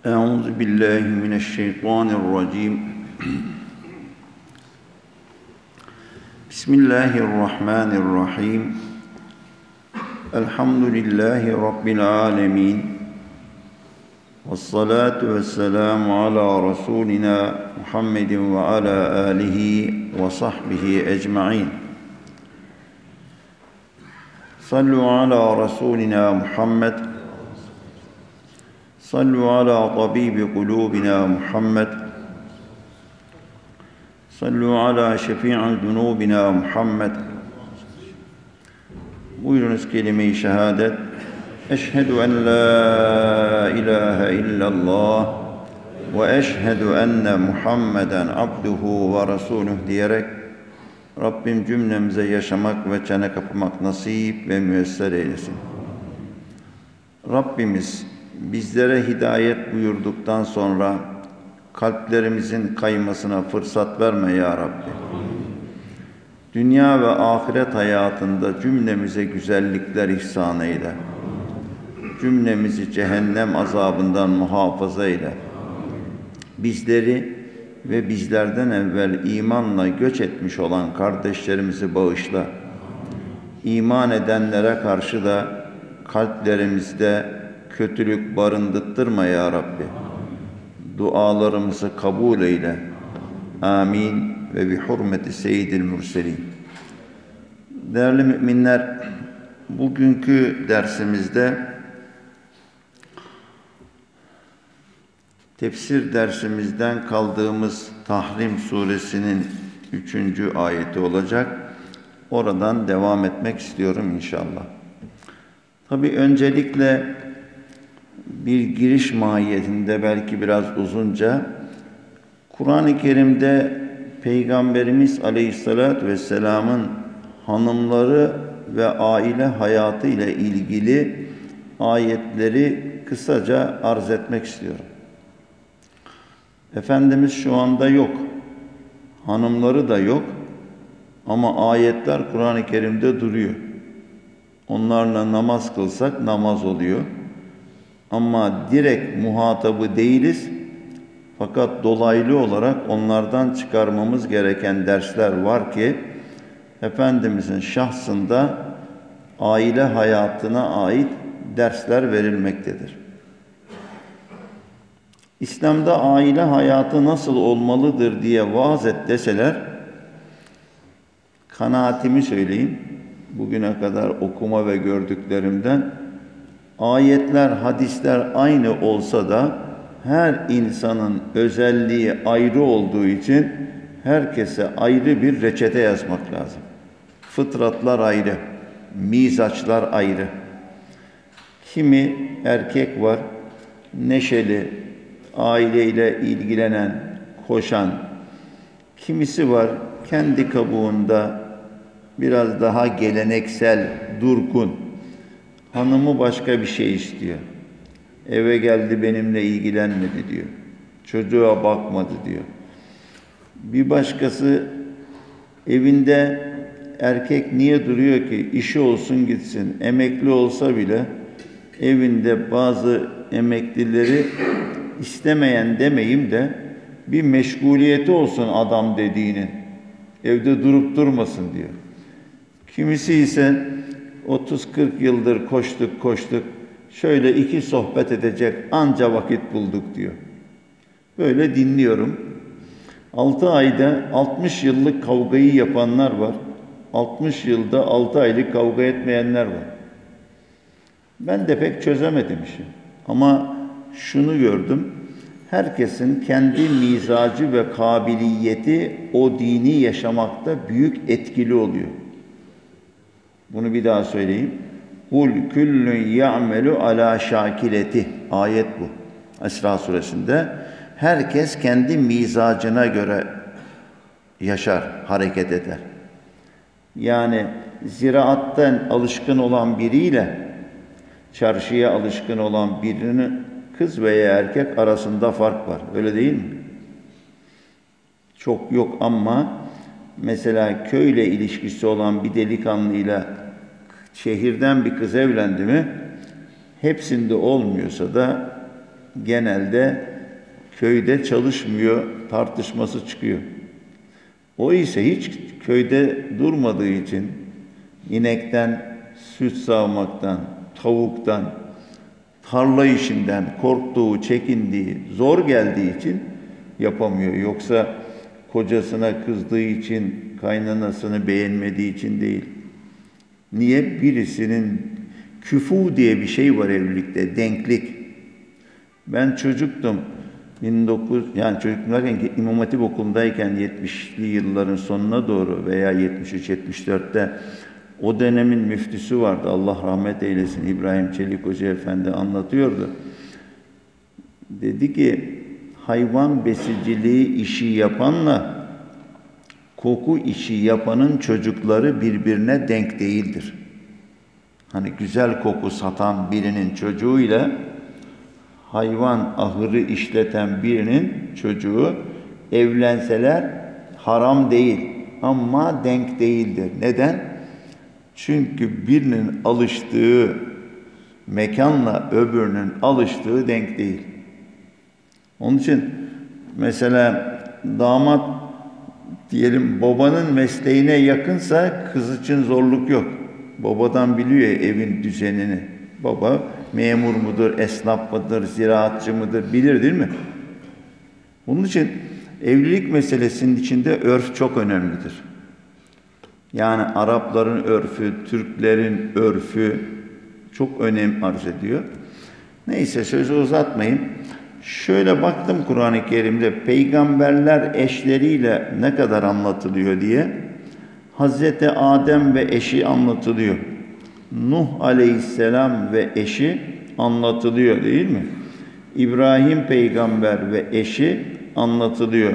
أعوذ بالله من الشيطان الرجيم بسم الله الرحمن الرحيم الحمد لله رب العالمين والصلاة والسلام على رسولنا محمد وعلى آله وصحبه أجمعين صلوا على رسولنا محمد صلوا على طبيب قلوبنا محمد صلوا على شفيع ذنوبنا محمد. Buyurunuz kelime-i şehadet. Eşhedü en la ilahe illallah ve eşhedü enne Muhammeden abduhu ve resuluh diyerek Rabbim cümlemize yaşamak ve çene kapamak nasip ve müyesser eylesin. Rabbimiz bizlere hidayet buyurduktan sonra kalplerimizin kaymasına fırsat verme ya Rabbi. Dünya ve ahiret hayatında cümlemize güzellikler ihsan eyle. Cümlemizi cehennem azabından muhafaza eyle. Bizleri ve bizlerden evvel imanla göç etmiş olan kardeşlerimizi bağışla. İman edenlere karşı da kalplerimizde kötülük barındırtma ya Rabbi. Dualarımızı kabul eyle. Amin ve bi hurmeti seyyidil mürselin. Değerli müminler, bugünkü dersimizde tefsir dersimizden kaldığımız Tahrim suresinin 3. ayeti olacak. Oradan devam etmek istiyorum inşallah. Tabii öncelikle bir giriş mahiyetinde belki biraz uzunca Kur'an-ı Kerim'de Peygamberimiz Aleyhisselatü Vesselam'ın hanımları ve aile hayatı ile ilgili ayetleri kısaca arz etmek istiyorum. Efendimiz şu anda yok. Hanımları da yok. Ama ayetler Kur'an-ı Kerim'de duruyor. Onlarla namaz kılsak namaz oluyor. Ama direkt muhatabı değiliz. Fakat dolaylı olarak onlardan çıkarmamız gereken dersler var ki Efendimizin şahsında aile hayatına ait dersler verilmektedir. İslam'da aile hayatı nasıl olmalıdır diye vaaz et deseler, kanaatimi söyleyeyim, bugüne kadar okuma ve gördüklerimden, ayetler, hadisler aynı olsa da her insanın özelliği ayrı olduğu için herkese ayrı bir reçete yazmak lazım. Fıtratlar ayrı, mizaçlar ayrı. Kimi erkek var, neşeli, aileyle ilgilenen, koşan. Kimisi var, kendi kabuğunda biraz daha geleneksel, durgun. Hanımı başka bir şey istiyor. Eve geldi benimle ilgilenmedi diyor. Çocuğa bakmadı diyor. Bir başkası evinde erkek niye duruyor ki? İşi olsun gitsin. Emekli olsa bile evinde bazı emeklileri istemeyen demeyeyim de bir meşguliyeti olsun adam dediğinin. Evde durup durmasın diyor. Kimisi ise 30-40 yıldır koştuk. Şöyle iki sohbet edecek anca vakit bulduk diyor. Böyle dinliyorum. 6 ayda 60 yıllık kavgayı yapanlar var. 60 yılda 6 aylık kavga etmeyenler var. Ben de pek çözemedim işi. Ama şunu gördüm. Herkesin kendi mizacı ve kabiliyeti o dini yaşamakta büyük etkili oluyor. Bunu bir daha söyleyeyim. Kul küllün ya'melu ala şakileti. Ayet bu. Esra suresinde. Herkes kendi mizacına göre yaşar, hareket eder. Yani ziraatten alışkın olan biriyle çarşıya alışkın olan birinin kız veya erkek arasında fark var. Öyle değil mi? Çok yok ama mesela köyle ilişkisi olan bir delikanlıyla şehirden bir kız evlendi mi, hepsinde olmuyorsa da genelde köyde çalışmıyor tartışması çıkıyor. O ise hiç köyde durmadığı için inekten, süt sağmaktan, tavuktan, tarla işinden korktuğu, çekindiği, zor geldiği için yapamıyor. Yoksa kocasına kızdığı için, kaynanasını beğenmediği için değil. Niye? Birisinin küfu diye bir şey var evlilikte, denklik. Ben çocuktum. Yani çocuklarken İmam Hatip Okulu'ndayken 70'li yılların sonuna doğru veya 73-74'te o dönemin müftüsü vardı. Allah rahmet eylesin. İbrahim Çelik Hoca Efendi anlatıyordu. Dedi ki hayvan besiciliği işi yapanla koku işi yapanın çocukları birbirine denk değildir. Hani güzel koku satan birinin çocuğuyla hayvan ahırı işleten birinin çocuğu evlenseler haram değil ama denk değildir. Neden? Çünkü birinin alıştığı mekanla öbürünün alıştığı denk değil. Onun için mesela damat diyelim babanın mesleğine yakınsa kız için zorluk yok. Babadan biliyor evin düzenini. Baba memur mudur, esnaf mıdır, ziraatçı mıdır bilir değil mi? Bunun için evlilik meselesinin içinde örf çok önemlidir. Yani Arapların örfü, Türklerin örfü çok önem arz ediyor. Neyse sözü uzatmayayım. Şöyle baktım Kur'an-ı Kerim'de peygamberler eşleriyle ne kadar anlatılıyor diye. Hazreti Adem ve eşi anlatılıyor. Nuh aleyhisselam ve eşi anlatılıyor değil mi? İbrahim peygamber ve eşi anlatılıyor.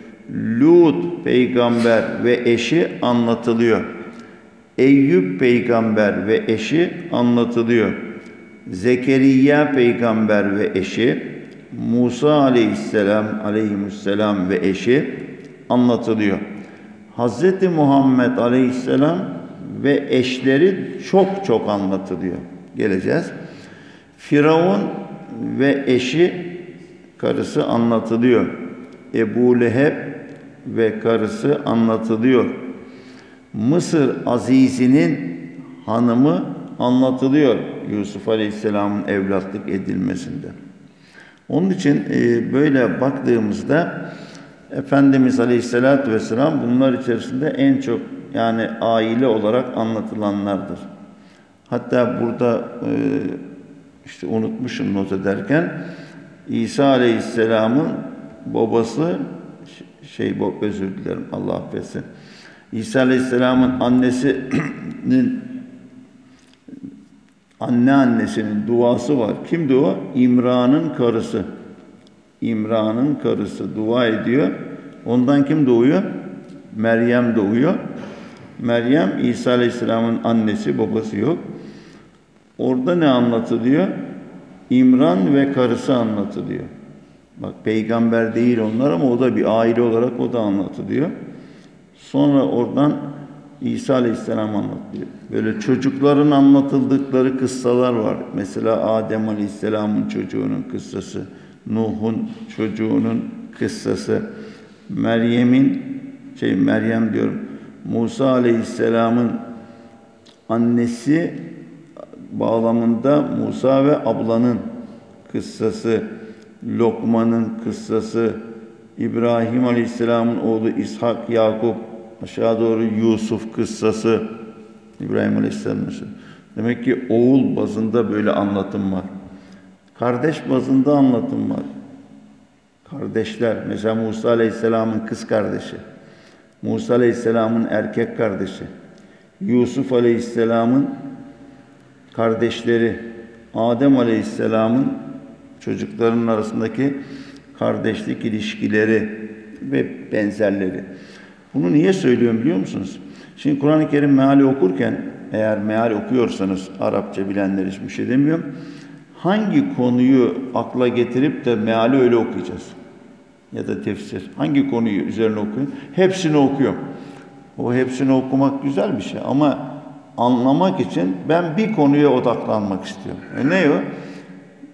Lut peygamber ve eşi anlatılıyor. Eyüp peygamber ve eşi anlatılıyor. Zekeriya peygamber ve eşi, Musa aleyhisselam ve eşi anlatılıyor. Hazreti Muhammed aleyhisselam ve eşleri çok çok anlatılıyor. Geleceğiz. Firavun ve eşi, karısı anlatılıyor. Ebu Leheb ve karısı anlatılıyor. Mısır Azizi'nin hanımı anlatılıyor Yusuf Aleyhisselam'ın evlatlık edilmesinde. Onun için böyle baktığımızda Efendimiz Aleyhisselatü Vesselam bunlar içerisinde en çok yani aile olarak anlatılanlardır. Hatta burada işte unutmuşum not ederken İsa Aleyhisselam'ın babası özür dilerim Allah affetsin. İsa Aleyhisselam'ın annesinin annesinin duası var. Kimdi o? İmran'ın karısı. İmran'ın karısı dua ediyor. Ondan kim doğuyor? Meryem doğuyor. Meryem İsa Aleyhisselam'ın annesi, babası yok. Orada ne anlatılıyor? İmran ve karısı anlatılıyor. Bak peygamber değil onlar ama o da bir aile olarak o da anlatılıyor. Sonra oradan İsa Aleyhisselam anlatılıyor. Böyle çocukların anlatıldıkları kıssalar var. Mesela Adem Aleyhisselam'ın çocuğunun kıssası, Nuh'un çocuğunun kıssası, Musa Aleyhisselam'ın annesi bağlamında Musa ve ablanın kıssası, Lokman'ın kıssası, İbrahim Aleyhisselam'ın oğlu İshak, Yakup, aşağı doğru Yusuf kıssası, İbrahim Aleyhisselam'ın. Demek ki oğul bazında böyle anlatım var. Kardeş bazında anlatım var. Kardeşler, mesela Musa Aleyhisselam'ın kız kardeşi, Musa Aleyhisselam'ın erkek kardeşi, Yusuf Aleyhisselam'ın kardeşleri, Adem Aleyhisselam'ın çocukların arasındaki kardeşlik ilişkileri ve benzerleri. Bunu niye söylüyorum biliyor musunuz? Şimdi Kur'an-ı Kerim meali okurken, eğer meal okuyorsanız, Arapça bilenler hiçbir şey demiyorum, hangi konuyu akla getirip de meali öyle okuyacağız? Ya da tefsir. Hangi konuyu üzerine okuyun? Hepsini okuyorum. O hepsini okumak güzel bir şey ama anlamak için ben bir konuya odaklanmak istiyorum. Ne o?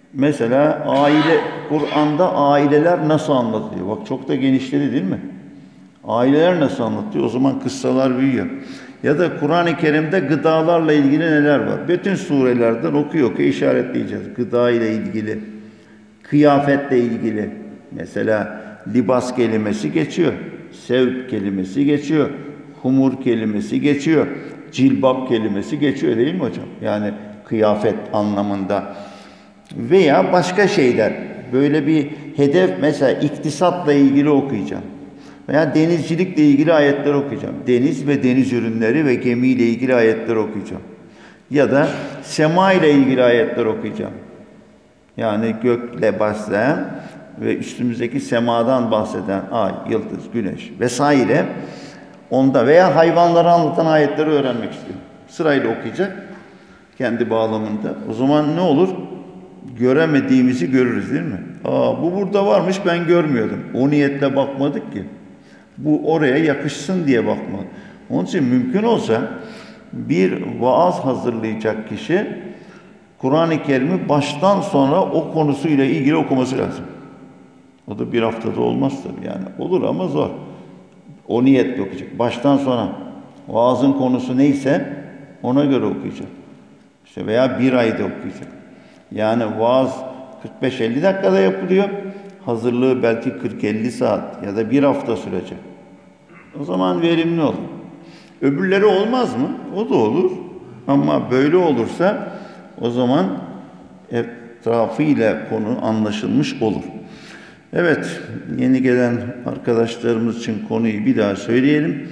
Mesela Kur'an'da aileler nasıl anlatılıyor? Bak çok da genişledi değil mi? Aileler nasıl anlatıyor? O zaman kıssalar büyüyor. Ya da Kur'an-ı Kerim'de gıdalarla ilgili neler var? Bütün surelerden okuyor işaretleyeceğiz. Gıda ile ilgili, kıyafetle ilgili. Mesela libas kelimesi geçiyor. Sevb kelimesi geçiyor. Humur kelimesi geçiyor. Cilbap kelimesi geçiyor değil mi hocam? Yani kıyafet anlamında. Veya başka şeyler. Böyle bir hedef, mesela iktisatla ilgili okuyacağım. Veya denizcilikle ilgili ayetler okuyacağım. Deniz ve deniz ürünleri ve gemiyle ilgili ayetler okuyacağım. Ya da sema ile ilgili ayetler okuyacağım. Yani gökle başlayan ve üstümüzdeki semadan bahseden ay, yıldız, güneş vesaire. Onda veya hayvanları anlatan ayetleri öğrenmek istiyorum. Sırayla okuyacak. Kendi bağlamında. O zaman ne olur? Göremediğimizi görürüz değil mi? Bu burada varmış, ben görmüyordum. O niyetle bakmadık ki. Bu oraya yakışsın diye bakmadı. Onun için mümkün olsa bir vaaz hazırlayacak kişi Kur'an-ı Kerim'i baştan sona o konusuyla ilgili okuması lazım. O da bir haftada olmaz tabii yani. Olur ama zor. O niyetle okuyacak. Baştan sona vaazın konusu neyse ona göre okuyacak. İşte veya bir ayda okuyacak. Yani vaaz 45-50 dakikada yapılıyor. Hazırlığı belki 40-50 saat ya da bir hafta sürecek. O zaman verimli olur. Öbürleri olmaz mı? O da olur. Ama böyle olursa o zaman etrafıyla konu anlaşılmış olur. Evet, yeni gelen arkadaşlarımız için konuyu bir daha söyleyelim.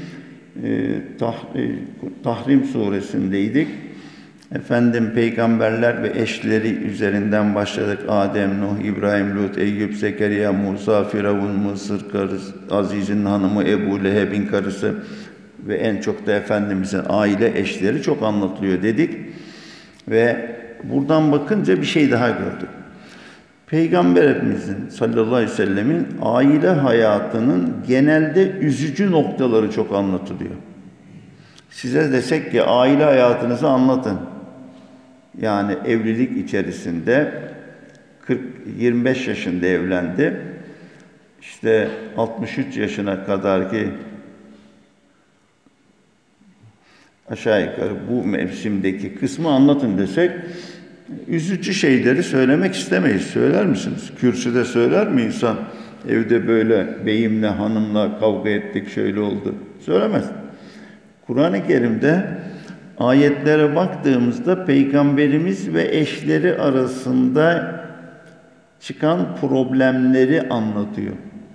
Tahrim suresindeydik. Peygamberler ve eşleri üzerinden başladık. Adem, Nuh, İbrahim, Lut, Eyüp, Zekeriya, Musa, Firavun, Mısır karısı, Aziz'in hanımı, Ebu Leheb'in karısı ve en çok da Efendimiz'in aile eşleri çok anlatılıyor dedik. Ve buradan bakınca bir şey daha gördük. Peygamberimizin sallallahu aleyhi ve sellemin aile hayatının genelde üzücü noktaları çok anlatılıyor. Size desek ki aile hayatınızı anlatın. Yani evlilik içerisinde 25 yaşında evlendi. İşte 63 yaşına kadar ki aşağı yukarı bu mevsimdeki kısmı anlatın desek üzücü şeyleri söylemek istemeyiz. Söyler misiniz? Kürsüde söyler mi insan? Evde böyle beyimle, hanımla kavga ettik, şöyle oldu. Söylemez. Kur'an-ı Kerim'de ayetlere baktığımızda Peygamberimiz ve eşleri arasında çıkan problemleri anlatıyor.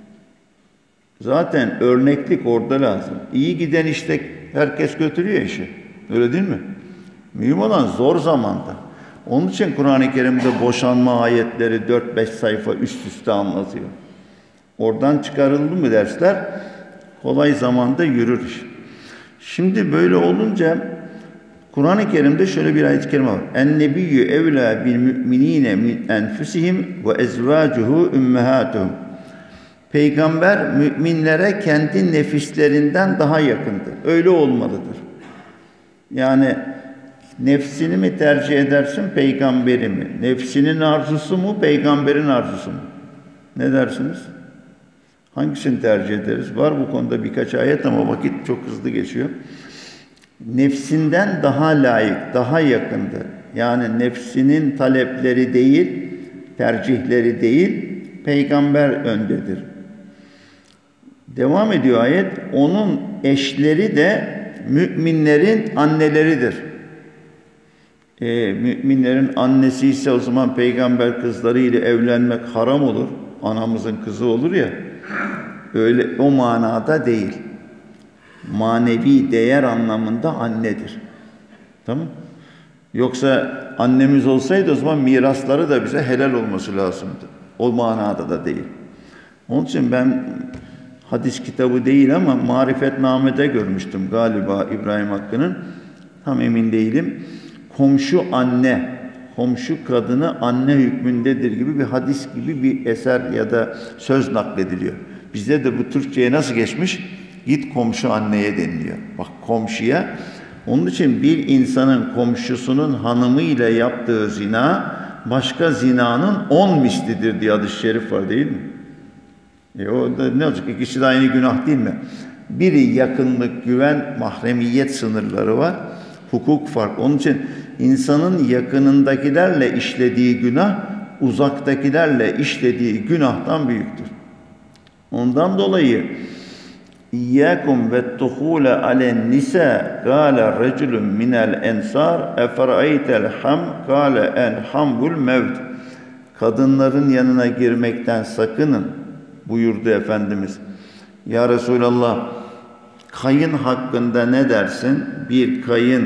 Zaten örneklik orada lazım. İyi giden işte herkes götürüyor işi. Öyle değil mi? Mühim olan zor zamanda. Onun için Kur'an-ı Kerim'de boşanma ayetleri 4-5 sayfa üst üste anlatıyor. Oradan çıkarıldı mı dersler kolay zamanda yürür iş. Şimdi böyle olunca Kur'an-ı Kerim'de şöyle bir ayet-i kerime var. En-nebiyyü evlâ bil mü'minîne min enfusihim ve ezvâcuhu ümmehâtuhum. Peygamber müminlere kendi nefislerinden daha yakındır. Öyle olmalıdır. Yani nefsini mi tercih edersin, peygamberi mi? Nefsinin arzusu mu, peygamberin arzusu mu? Ne dersiniz? Hangisini tercih ederiz? Var bu konuda birkaç ayet ama vakit çok hızlı geçiyor. Nefsinden daha layık, daha yakındır. Yani nefsinin talepleri değil, tercihleri değil, peygamber öndedir. Devam ediyor ayet. Onun eşleri de müminlerin anneleridir. Müminlerin annesi ise o zaman peygamber kızları ile evlenmek haram olur. Anamızın kızı olur ya. Öyle o manada değil. Manevi değer anlamında annedir. Tamam? Yoksa annemiz olsaydı o zaman mirasları da bize helal olması lazımdı. O manada da değil. Onun için ben hadis kitabı değil ama Marifetname'de görmüştüm galiba İbrahim Hakkı'nın. Tam emin değilim. Komşu anne, komşu kadını anne hükmündedir gibi bir hadis gibi bir eser ya da söz naklediliyor. Bizde de bu Türkçe'ye nasıl geçmiş? Git komşu anneye deniliyor. Bak komşuya. Onun için bir insanın komşusunun hanımıyla yaptığı zina başka zinanın 10 mislidir diye hadis-i şerif var değil mi? O da ne olacak? İkisi de aynı günah değil mi? Biri yakınlık, güven, mahremiyet sınırları var. Hukuk farklı. Onun için insanın yakınındakilerle işlediği günah, uzaktakilerle işlediği günahtan büyüktür. Ondan dolayı İyyâkum ve't-tuhûle alen-nisâ gâle reculun minel ensâr eferaytel ham gâle el-hamvul mevt. Kadınların yanına girmekten sakının buyurdu Efendimiz. Ya Resulallah, kayın hakkında ne dersin? Bir kayın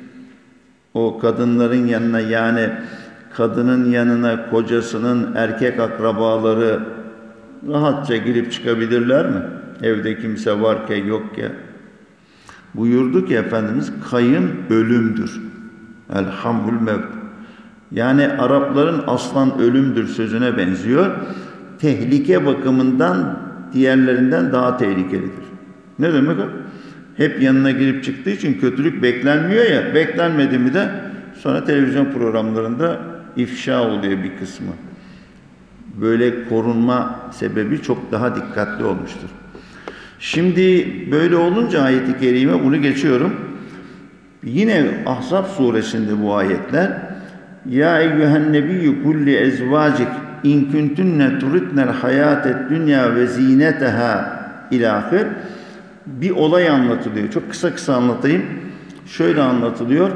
o kadınların yanına, yani kadının yanına kocasının erkek akrabaları rahatça girip çıkabilirler mi? Evde kimse varken yokken. Buyurdu ki Efendimiz, kayın ölümdür. Elhamdül mevt. Yani Arapların aslan ölümdür sözüne benziyor. Tehlike bakımından diğerlerinden daha tehlikelidir. Ne demek o? Hep yanına girip çıktığı için kötülük beklenmiyor ya. Beklenmedi mi de sonra televizyon programlarında ifşa oluyor bir kısmı. Böyle korunma sebebi çok daha dikkatli olmuştur. Şimdi böyle olunca ayet-i kerime, bunu geçiyorum. Yine Ahzab suresinde bu ayetler. Ya eyyühen nebiyyü kulli ezvacik in kuntunne turidnel hayatet dünya ve zineteha ilahir. Bir olay anlatılıyor. Çok kısa anlatayım. Şöyle anlatılıyor.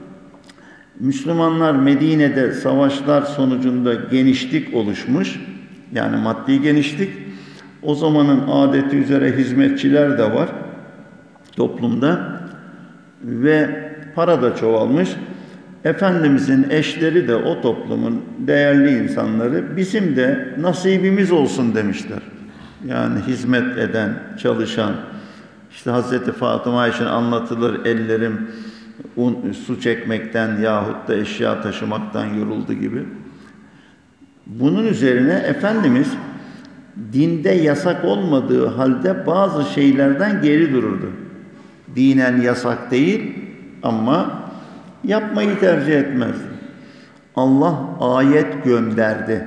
Müslümanlar Medine'de savaşlar sonucunda genişlik oluşmuş. Yani maddi genişlik. O zamanın adeti üzere hizmetçiler de var toplumda. Ve para da çoğalmış. Efendimizin eşleri de o toplumun değerli insanları, bizim de nasibimiz olsun demişler. Yani hizmet eden, çalışan, işte Hazreti Fatıma için anlatılır, ellerim su çekmekten yahut da eşya taşımaktan yoruldu gibi. Bunun üzerine Efendimiz dinde yasak olmadığı halde bazı şeylerden geri dururdu. Dinen yasak değil ama yapmayı tercih etmezdi. Allah ayet gönderdi.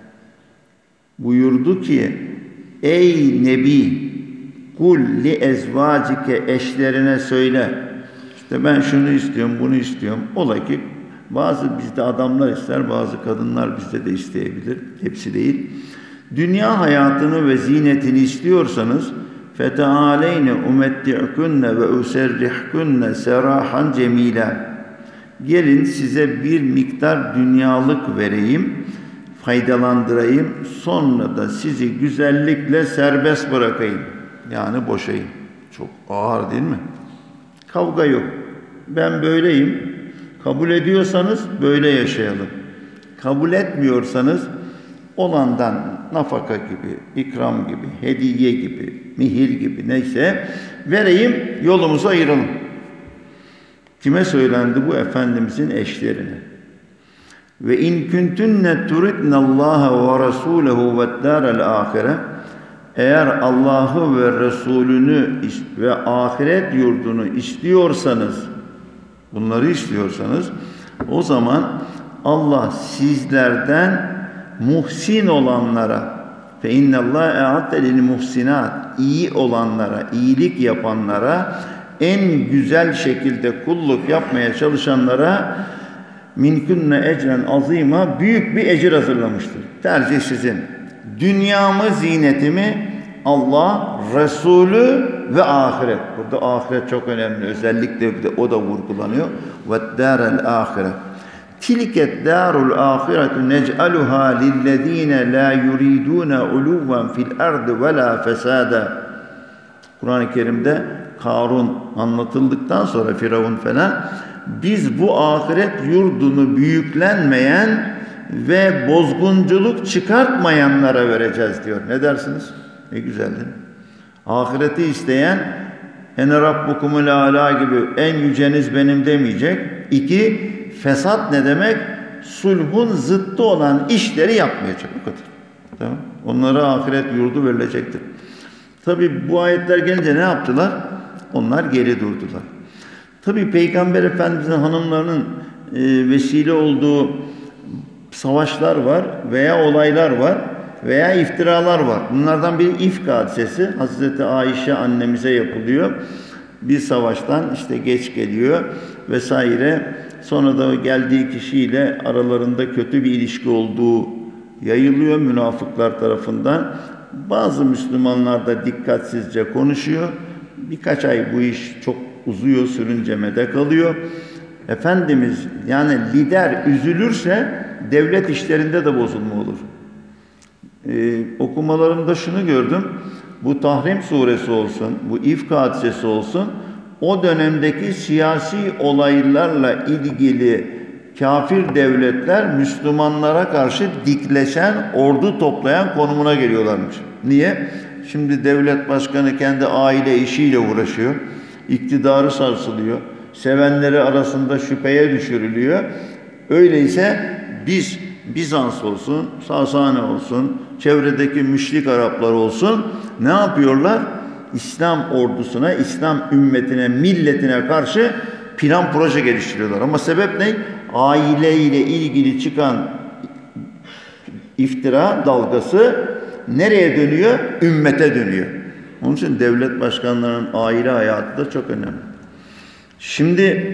Buyurdu ki, ey Nebi, kul li ezvacike, eşlerine söyle. İşte ben şunu istiyorum, bunu istiyorum. Ola ki bazı bizde adamlar ister, bazı kadınlar bizde de isteyebilir. Hepsi değil. Dünya hayatını ve zinetini istiyorsanız فَتَعَالَيْنَ اُمَتِّعْكُنَّ وَاُسَرِّحْكُنَّ سَرَاحًا جَمِيلًا. Gelin size bir miktar dünyalık vereyim, faydalandırayım, sonra da sizi güzellikle serbest bırakayım. Yani boşayım. Çok ağır değil mi? Kavga yok. Ben böyleyim. Kabul ediyorsanız böyle yaşayalım. Kabul etmiyorsanız olandan nafaka gibi, ikram gibi, hediye gibi, mihir gibi neyse vereyim, yolumuzu ayıralım. Kime söylendi bu? Efendimizin eşlerine. Ve in kuntunne turidnallaha ve rasulehu ve'd-dârel âhire. Eğer Allah'ı ve Resulünü ve ahiret yurdunu istiyorsanız, bunları istiyorsanız, o zaman Allah sizlerden muhsin olanlara, fe innallâhe e'adde lil muhsinat, iyi olanlara, iyilik yapanlara, en güzel şekilde kulluk yapmaya çalışanlara minkunne ecren azîmâ, büyük bir ecir hazırlamıştır. Tercih sizin. Dünyamı, zinetimi Allah, Resulü ve ahiret. Burada ahiret çok önemli. Özellikle o da vurgulanıyor. وَالدَّارَ الْآخِرَةِ تِلْكَ الدَّارُ الْآخِرَةُ نَجْعَلُهَا لِلَّذ۪ينَ لَا يُرِيدُونَ عُلُوًّا فِي الْأَرْضِ وَلَا فَسَادًا. Kur'an-ı Kerim'de Karun anlatıldıktan sonra Firavun falan, biz bu ahiret yurdunu büyüklenmeyen ve bozgunculuk çıkartmayanlara vereceğiz diyor. Ne dersiniz? Ne güzel değil mi? Ahireti isteyen ene rabbukumul âlâ gibi en yüceniz benim demeyecek. İki, fesat ne demek? Sulhun zıttı olan işleri yapmayacak. Bu kadar. Tamam. Onlara ahiret yurdu verilecektir. Tabi bu ayetler gelince ne yaptılar? Onlar geri durdular. Tabi Peygamber Efendimiz'in hanımlarının vesile olduğu savaşlar var veya olaylar var veya iftiralar var. Bunlardan biri ifk hadisesi. Hazreti Ayşe annemize yapılıyor. Bir savaştan işte geç geliyor vesaire. Sonra da geldiği kişiyle aralarında kötü bir ilişki olduğu yayılıyor münafıklar tarafından. Bazı Müslümanlar da dikkatsizce konuşuyor. Birkaç ay bu iş çok uzuyor, sürüncemede kalıyor. Efendimiz yani lider üzülürse devlet işlerinde de bozulma olur. Okumalarımda şunu gördüm. Bu Tahrim suresi olsun, bu İfk hadisesi olsun, o dönemdeki siyasi olaylarla ilgili kafir devletler Müslümanlara karşı dikleşen, ordu toplayan konumuna geliyorlarmış. Niye? Şimdi devlet başkanı kendi aile işiyle uğraşıyor. İktidarı sarsılıyor. Sevenleri arasında şüpheye düşürülüyor. Öyleyse biz Bizans olsun, Sasane olsun, çevredeki müşrik Araplar olsun ne yapıyorlar? İslam ordusuna, İslam ümmetine, milletine karşı plan proje geliştiriyorlar. Ama sebep ne? Aileyle ilgili çıkan iftira dalgası nereye dönüyor? Ümmete dönüyor. Onun için devlet başkanlarının aile hayatı da çok önemli. Şimdi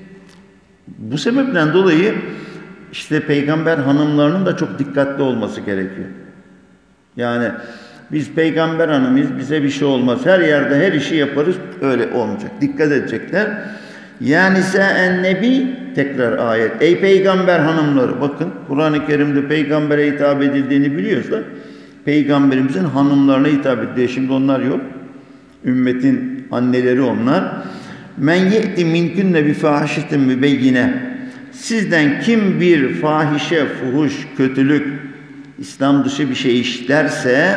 bu sebepten dolayı işte peygamber hanımlarının da çok dikkatli olması gerekiyor. Yani biz peygamber hanımıyız, bize bir şey olmaz. Her yerde her işi yaparız, öyle olmayacak. Dikkat edecekler. Yani sen nebi, tekrar ayet. Ey peygamber hanımları, bakın Kur'an-ı Kerim'de peygambere hitap edildiğini biliyorsa, peygamberimizin hanımlarına hitap ediliyor. Şimdi onlar yok. Ümmetin anneleri onlar. Men ye'ti minkünne bi fahişetin mübeyyine. Sizden kim bir fahişe, fuhuş, kötülük, İslam dışı bir şey işlerse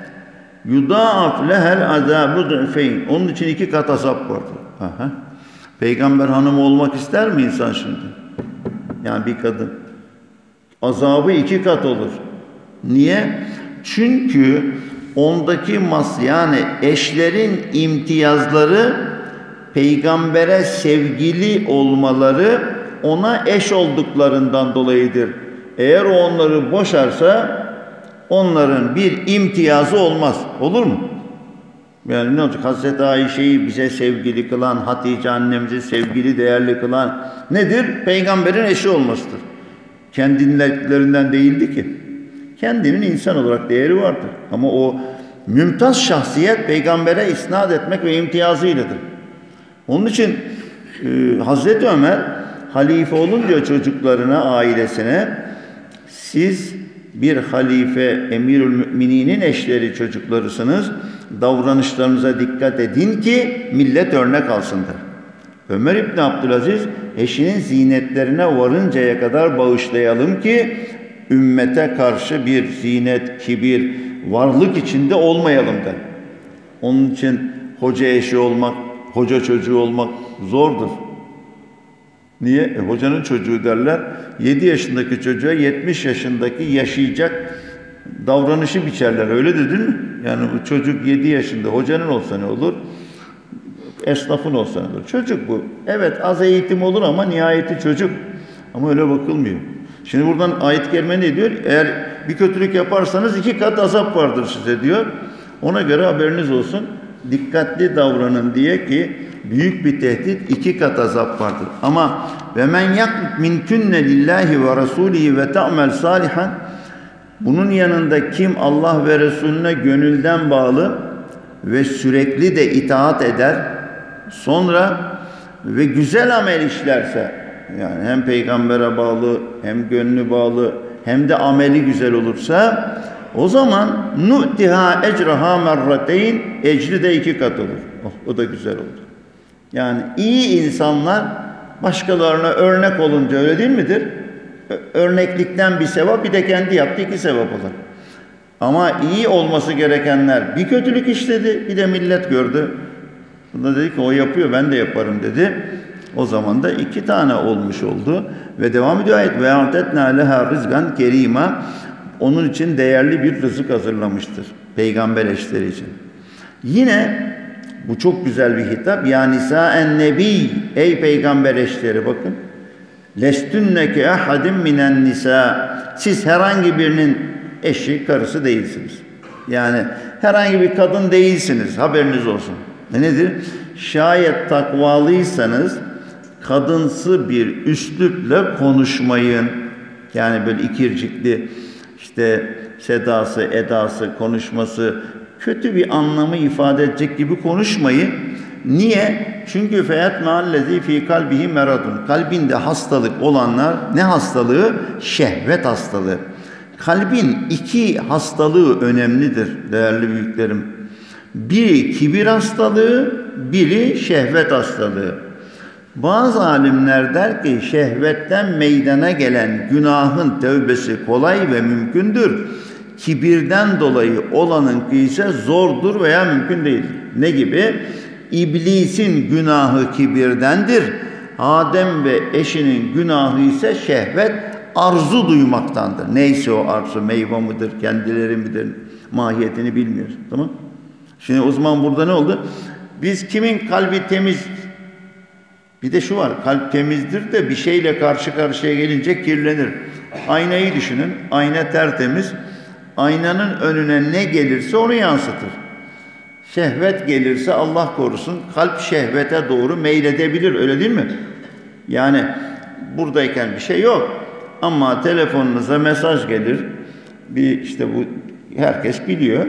yudaaf lehel azabu du'feyn. Onun için 2 kat azap vardır. Aha. Peygamber hanımı olmak ister mi insan şimdi? Yani bir kadın. Azabı 2 kat olur. Niye? Çünkü ondaki yani eşlerin imtiyazları peygambere sevgili olmaları ona eş olduklarından dolayıdır. Eğer o onları boşarsa onların bir imtiyazı olmaz. Olur mu? Yani ne olacak? Hazreti Ayşe'yi bize sevgili kılan, Hatice annemizi sevgili, değerli kılan nedir? Peygamberin eşi olmasıdır. Kendilerinden değildi ki. Kendinin insan olarak değeri vardır. Ama o mümtaz şahsiyet peygambere isnat etmek ve imtiyazıyladır. Onun için Hazreti Ömer halife olunca çocuklarına, ailesine siz bir halife, emirül mümininin eşleri, çocuklarısınız. Davranışlarınıza dikkat edin ki millet örnek alsınlar. Ömer İbni Abdülaziz eşinin zinetlerine varıncaya kadar bağışlayalım ki ümmete karşı bir zinet, kibir, varlık içinde olmayalım der. Onun için hoca eşi olmak, hoca çocuğu olmak zordur. Niye? Hocanın çocuğu derler. 7 yaşındaki çocuğa 70 yaşındaki yaşayacak davranışı biçerler. Öyle de değil mi? Yani bu çocuk 7 yaşında. Hocanın olsa ne olur? Esnafın olsa ne olur? Çocuk bu. Evet az eğitim olur ama nihayeti çocuk. Ama öyle bakılmıyor. Şimdi buradan ayet-i kerime ne diyor? Eğer bir kötülük yaparsanız 2 kat azap vardır size diyor. Ona göre haberiniz olsun. Dikkatli davranın diye ki büyük bir tehdit, 2 kat azap vardır. Ama ve men yakut minkünne lillahi ve rasulihi ve ta'mel salihan, bunun yanında kim Allah ve Resulüne gönülden bağlı ve sürekli de itaat eder, sonra ve güzel amel işlerse, yani hem peygambere bağlı, hem gönlü bağlı, hem de ameli güzel olursa, o zaman nu'tiha ecraha merrateyn, ecri de 2 kat olur. O da güzel oldu. Yani iyi insanlar başkalarına örnek olunca, öyle değil midir? Örneklikten bir sevap, bir de kendi yaptı 2 sevap olur. Ama iyi olması gerekenler bir kötülük işledi, bir de millet gördü. Bunda dedi ki o yapıyor, ben de yaparım dedi. O zaman da 2 tane olmuş oldu. Ve devam ediyor ayet. Ve a'tetna leha rizgan kerima. Onun için değerli bir rızık hazırlamıştır. Peygamber eşleri için. Yine bu çok güzel bir hitap. Ya nisa'en nebi, ey peygamber eşleri, bakın. Lestünneke ahadim minen nisa. Siz herhangi birinin eşi, karısı değilsiniz. Yani herhangi bir kadın değilsiniz. Haberiniz olsun. Nedir? Şayet takvalıysanız kadınsı bir üslupla konuşmayın. Yani böyle ikircikli işte sedası, edası, konuşması kötü bir anlamı ifade edecek gibi konuşmayın. Niye? Çünkü feyat ma'allezî fî kalbihi meradun. Kalbinde hastalık olanlar ne hastalığı? Şehvet hastalığı. Kalbin iki hastalığı önemlidir değerli büyüklerim. Biri kibir hastalığı, biri şehvet hastalığı. Bazı alimler der ki şehvetten meydana gelen günahın tevbesi kolay ve mümkündür. Kibirden dolayı olanınki ise zordur veya mümkün değil. Ne gibi? İblisin günahı kibirdendir. Adem ve eşinin günahı ise şehvet, arzu duymaktandır. Neyse o arzu, meyve midir, kendileri midir, mahiyetini bilmiyoruz. Tamam? Şimdi o zaman burada ne oldu? Biz kimin kalbi temiz? Bir de şu var, kalp temizdir de bir şeyle karşı karşıya gelince kirlenir. Aynayı düşünün, ayna tertemiz. Aynanın önüne ne gelirse onu yansıtır. Şehvet gelirse Allah korusun, kalp şehvete doğru meyledebilir, öyle değil mi? Yani buradayken bir şey yok. Ama telefonunuza mesaj gelir. Bir işte bu herkes biliyor.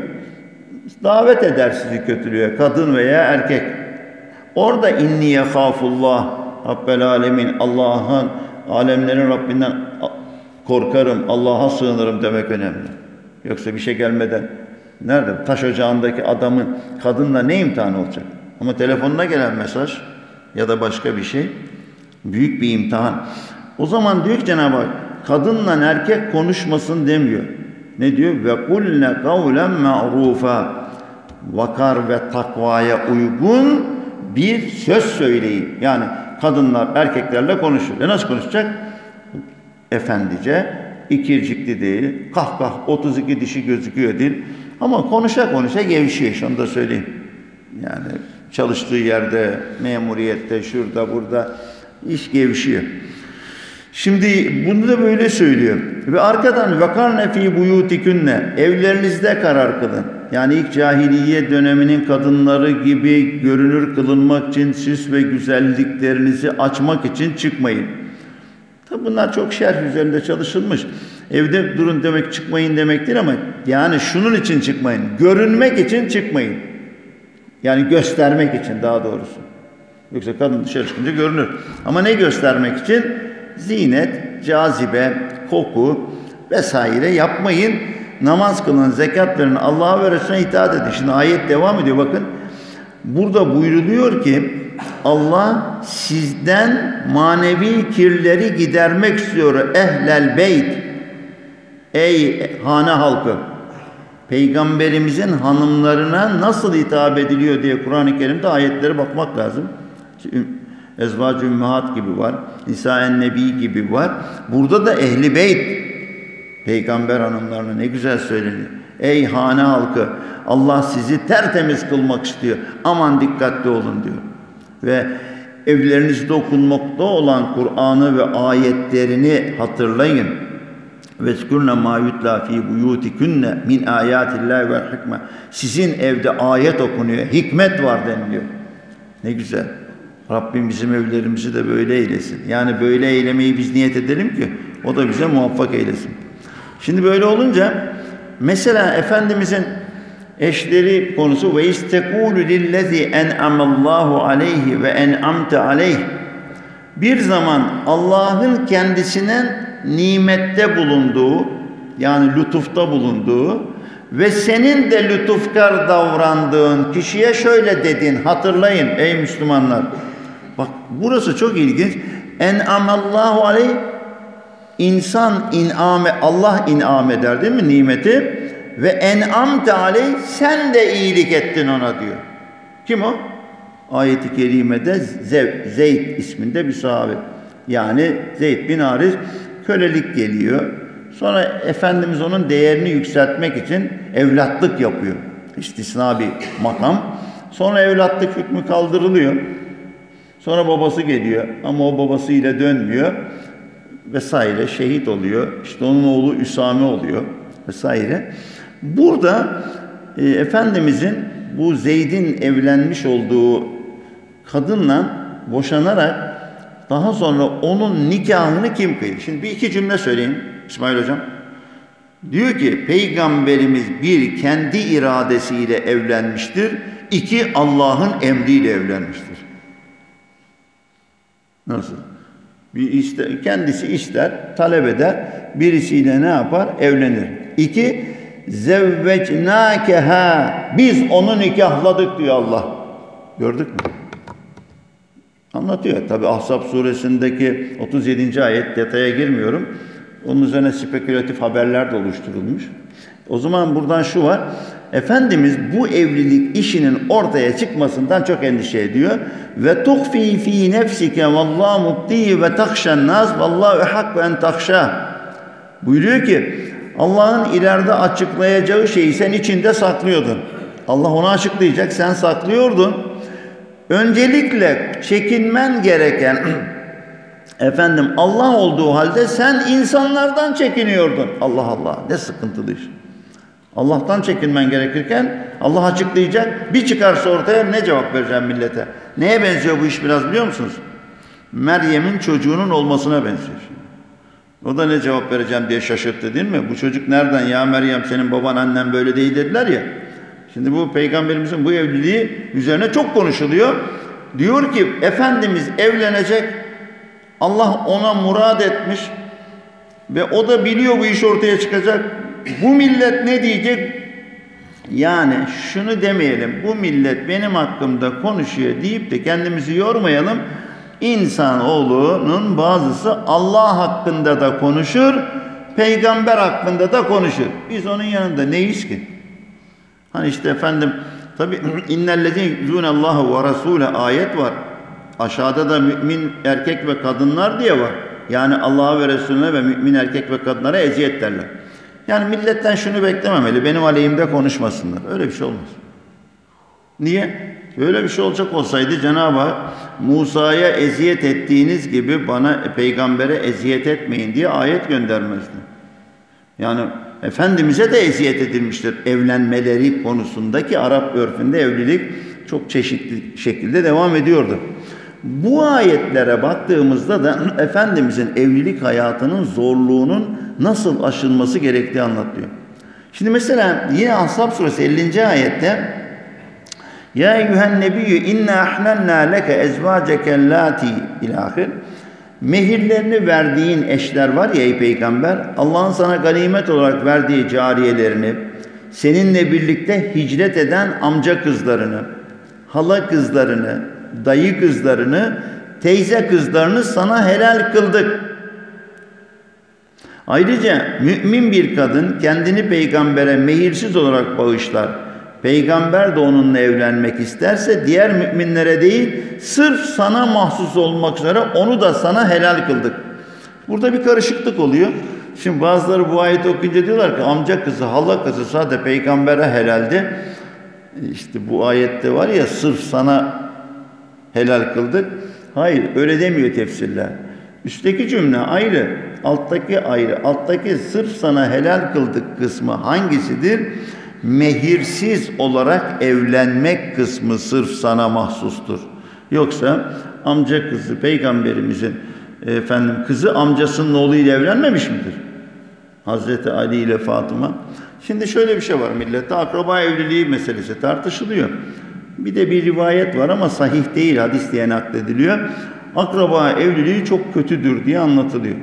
Davet eder sizi kötülüğe, kadın veya erkek. Orada inni yehafullah Rabbel alemin, Allah'ın, alemlerin Rabbinden korkarım, Allah'a sığınırım demek önemli. Yoksa bir şey gelmeden nerede? Taş ocağındaki adamın kadınla ne imtihanı olacak? Ama telefonuna gelen mesaj ya da başka bir şey büyük bir imtihan. O zaman diyor ki Cenab-ı Hak kadınla erkek konuşmasın demiyor. Ne diyor? Ve kulne kavlen ma'rufa. Vakar ve takvaya uygun bir söz söyleyin. Yani kadınlar erkeklerle konuşur. Nasıl konuşacak? Efendice, ikircikli değil, kahkah 32 dişi gözüküyor değil. Ama konuşa konuşa gevşiyor. Şunu da söyleyeyim. Yani çalıştığı yerde, memuriyette, şurada, burada iş gevşiyor. Şimdi bunu da böyle söylüyor. Ve arkadan vekarne fî buyûtikünne, evlerinizde karar kılın. Yani ilk cahiliye döneminin kadınları gibi görünür kılınmak için, süs ve güzelliklerinizi açmak için çıkmayın. Tabi bunlar çok şerh üzerinde çalışılmış. Evde durun demek çıkmayın demek değil ama yani şunun için çıkmayın. Görünmek için çıkmayın. Yani göstermek için daha doğrusu. Yoksa kadın dışarı çıkınca görünür. Ama ne göstermek için? Zinet, cazibe, koku vesaire yapmayın. Namaz kılın, zekat verin, Allah'a ve Resulüne itaat edin. Şimdi ayet devam ediyor bakın. Burada buyruluyor ki Allah sizden manevi kirleri gidermek istiyor. Ehlel beyt. Ey hane halkı. Peygamberimizin hanımlarına nasıl hitap ediliyor diye Kur'an-ı Kerim'de ayetlere bakmak lazım. Ezvac-ı Ümmahat gibi var. Nisa-en Nebi gibi var. Burada da Ehli Beyt. Peygamber hanımlarına ne güzel söyleniyor. Ey hane halkı, Allah sizi tertemiz kılmak istiyor. Aman dikkatli olun diyor. Ve evlerinizde okunmakta olan Kur'an'ı ve ayetlerini hatırlayın. Vezkurne ma yutla fi buyutikunne min ayatillahi vel hikme. Sizin evde ayet okunuyor, hikmet var deniliyor. Ne güzel. Rabbim bizim evlerimizi de böyle eylesin. Yani böyle eylemeyi biz niyet edelim ki o da bize muvaffak eylesin. Şimdi böyle olunca mesela Efendimizin eşleri konusu ve istekulu lillezî en'amallahu aleyhi ve en'amte aleyh. Bir zaman Allah'ın kendisine nimette bulunduğu yani lütufta bulunduğu ve senin de lütufkar davrandığın kişiye şöyle dedin, hatırlayın ey Müslümanlar. Bak burası çok ilginç. En'amallahu aleyh, insan iname, Allah inam eder değil mi nimeti? Ve en'amte aleyh, sen de iyilik ettin ona diyor. Kim o? Ayet-i kerimede Zeyd isminde bir sahabe. Yani Zeyd bin Haris kölelik geliyor. Sonra Efendimiz onun değerini yükseltmek için evlatlık yapıyor. İstisna bir makam. Sonra evlatlık hükmü kaldırılıyor. Sonra babası geliyor ama o babasıyla dönmüyor. vesaire şehit oluyor. İşte onun oğlu Üsame oluyor vesaire. Burada Efendimizin bu Zeyd'in evlenmiş olduğu kadınla boşanarak daha sonra onun nikahını kim kıydı? Şimdi bir iki cümle söyleyeyim İsmail Hocam. Diyor ki Peygamberimiz bir kendi iradesiyle evlenmiştir. İki Allah'ın emriyle evlenmiştir. Nasıl? Kendisi ister, talep eder. Birisiyle ne yapar? Evlenir. İki, zevvecnâkeha. Biz onu nikahladık diyor Allah. Gördük mü? Anlatıyor. Tabi Ahzab suresindeki 37. ayet, detaya girmiyorum. Onun üzerine spekülatif haberler de oluşturulmuş. O zaman buradan şu var. Efendimiz bu evlilik işinin ortaya çıkmasından çok endişe ediyor. Ve tuhfi fi nefsike vallahu mubdi ve tahşen nas vallahu hakku en tahşa. Buyuruyor ki Allah'ın ileride açıklayacağı şeyi sen içinde saklıyordun. Allah onu açıklayacak, sen saklıyordun. Öncelikle çekinmen gereken Allah olduğu halde sen insanlardan çekiniyordun. Allah Allah, ne sıkıntılı iş. Allah'tan çekinmen gerekirken Allah açıklayacak. Bir çıkarsa ortaya ne cevap vereceğim millete? Neye benziyor bu iş biraz biliyor musunuz? Meryem'in çocuğunun olmasına benziyor. O da ne cevap vereceğim diye şaşırttı değil mi? Bu çocuk nereden ya Meryem, senin baban annen böyle değil dediler ya. Şimdi bu Peygamberimizin bu evliliği üzerine çok konuşuluyor. Diyor ki Efendimiz evlenecek. Allah ona murad etmiş. Ve o da biliyor bu iş ortaya çıkacak. Bu millet ne diyecek? Yani şunu demeyelim. Bu millet benim hakkımda konuşuyor deyip de kendimizi yormayalım. İnsanoğlunun bazısı Allah hakkında da konuşur, peygamber hakkında da konuşur. Biz onun yanında neyiz ki? Hani işte efendim tabi innellezîne yu'minûnallâhe ve rasûle ayet var. Aşağıda da mümin erkek ve kadınlar diye var. Yani Allah'a ve Resulüne ve mümin erkek ve kadınlara eziyet derler. Yani milletten şunu beklememeli. Benim aleyhimde konuşmasınlar. Öyle bir şey olmaz. Niye? Böyle bir şey olacak olsaydı Cenab-ı Hak Musa'ya eziyet ettiğiniz gibi bana peygambere eziyet etmeyin diye ayet göndermezdi. Yani Efendimiz'e de eziyet edilmiştir. Evlenmeleri konusundaki Arap örfünde evlilik çok çeşitli şekilde devam ediyordu. Bu ayetlere baktığımızda da Efendimiz'in evlilik hayatının zorluğunun nasıl aşılması gerektiği anlatıyor. Şimdi mesela yine Ahzab suresi 50. ayette Ya eyyühen nebiyyü inna ahlennâ leke ezvâceke lâti ilâhir. Mehirlerini verdiğin eşler var ya ey peygamber, Allah'ın sana ganimet olarak verdiği cariyelerini, seninle birlikte hicret eden amca kızlarını, hala kızlarını, dayı kızlarını, teyze kızlarını sana helal kıldık. Ayrıca mümin bir kadın kendini peygambere mehirsiz olarak bağışlar. Peygamber de onunla evlenmek isterse diğer müminlere değil, sırf sana mahsus olmak üzere onu da sana helal kıldık. Burada bir karışıklık oluyor. Şimdi bazıları bu ayeti okuyunca diyorlar ki amca kızı, hala kızı sadece peygambere helaldi. İşte bu ayette var ya sırf sana helal kıldık. Hayır, öyle demiyor tefsirler. Üstteki cümle ayrı, alttaki ayrı. Alttaki sırf sana helal kıldık kısmı hangisidir? Mehirsiz olarak evlenmek kısmı sırf sana mahsustur. Yoksa amca kızı peygamberimizin kızı amcasının oğluyla evlenmemiş midir? Hazreti Ali ile Fatıma. Şimdi şöyle bir şey var millette, akraba evliliği meselesi tartışılıyor. Bir de bir rivayet var ama sahih değil, hadis diye naklediliyor. Akraba evliliği çok kötüdür diye anlatılıyor.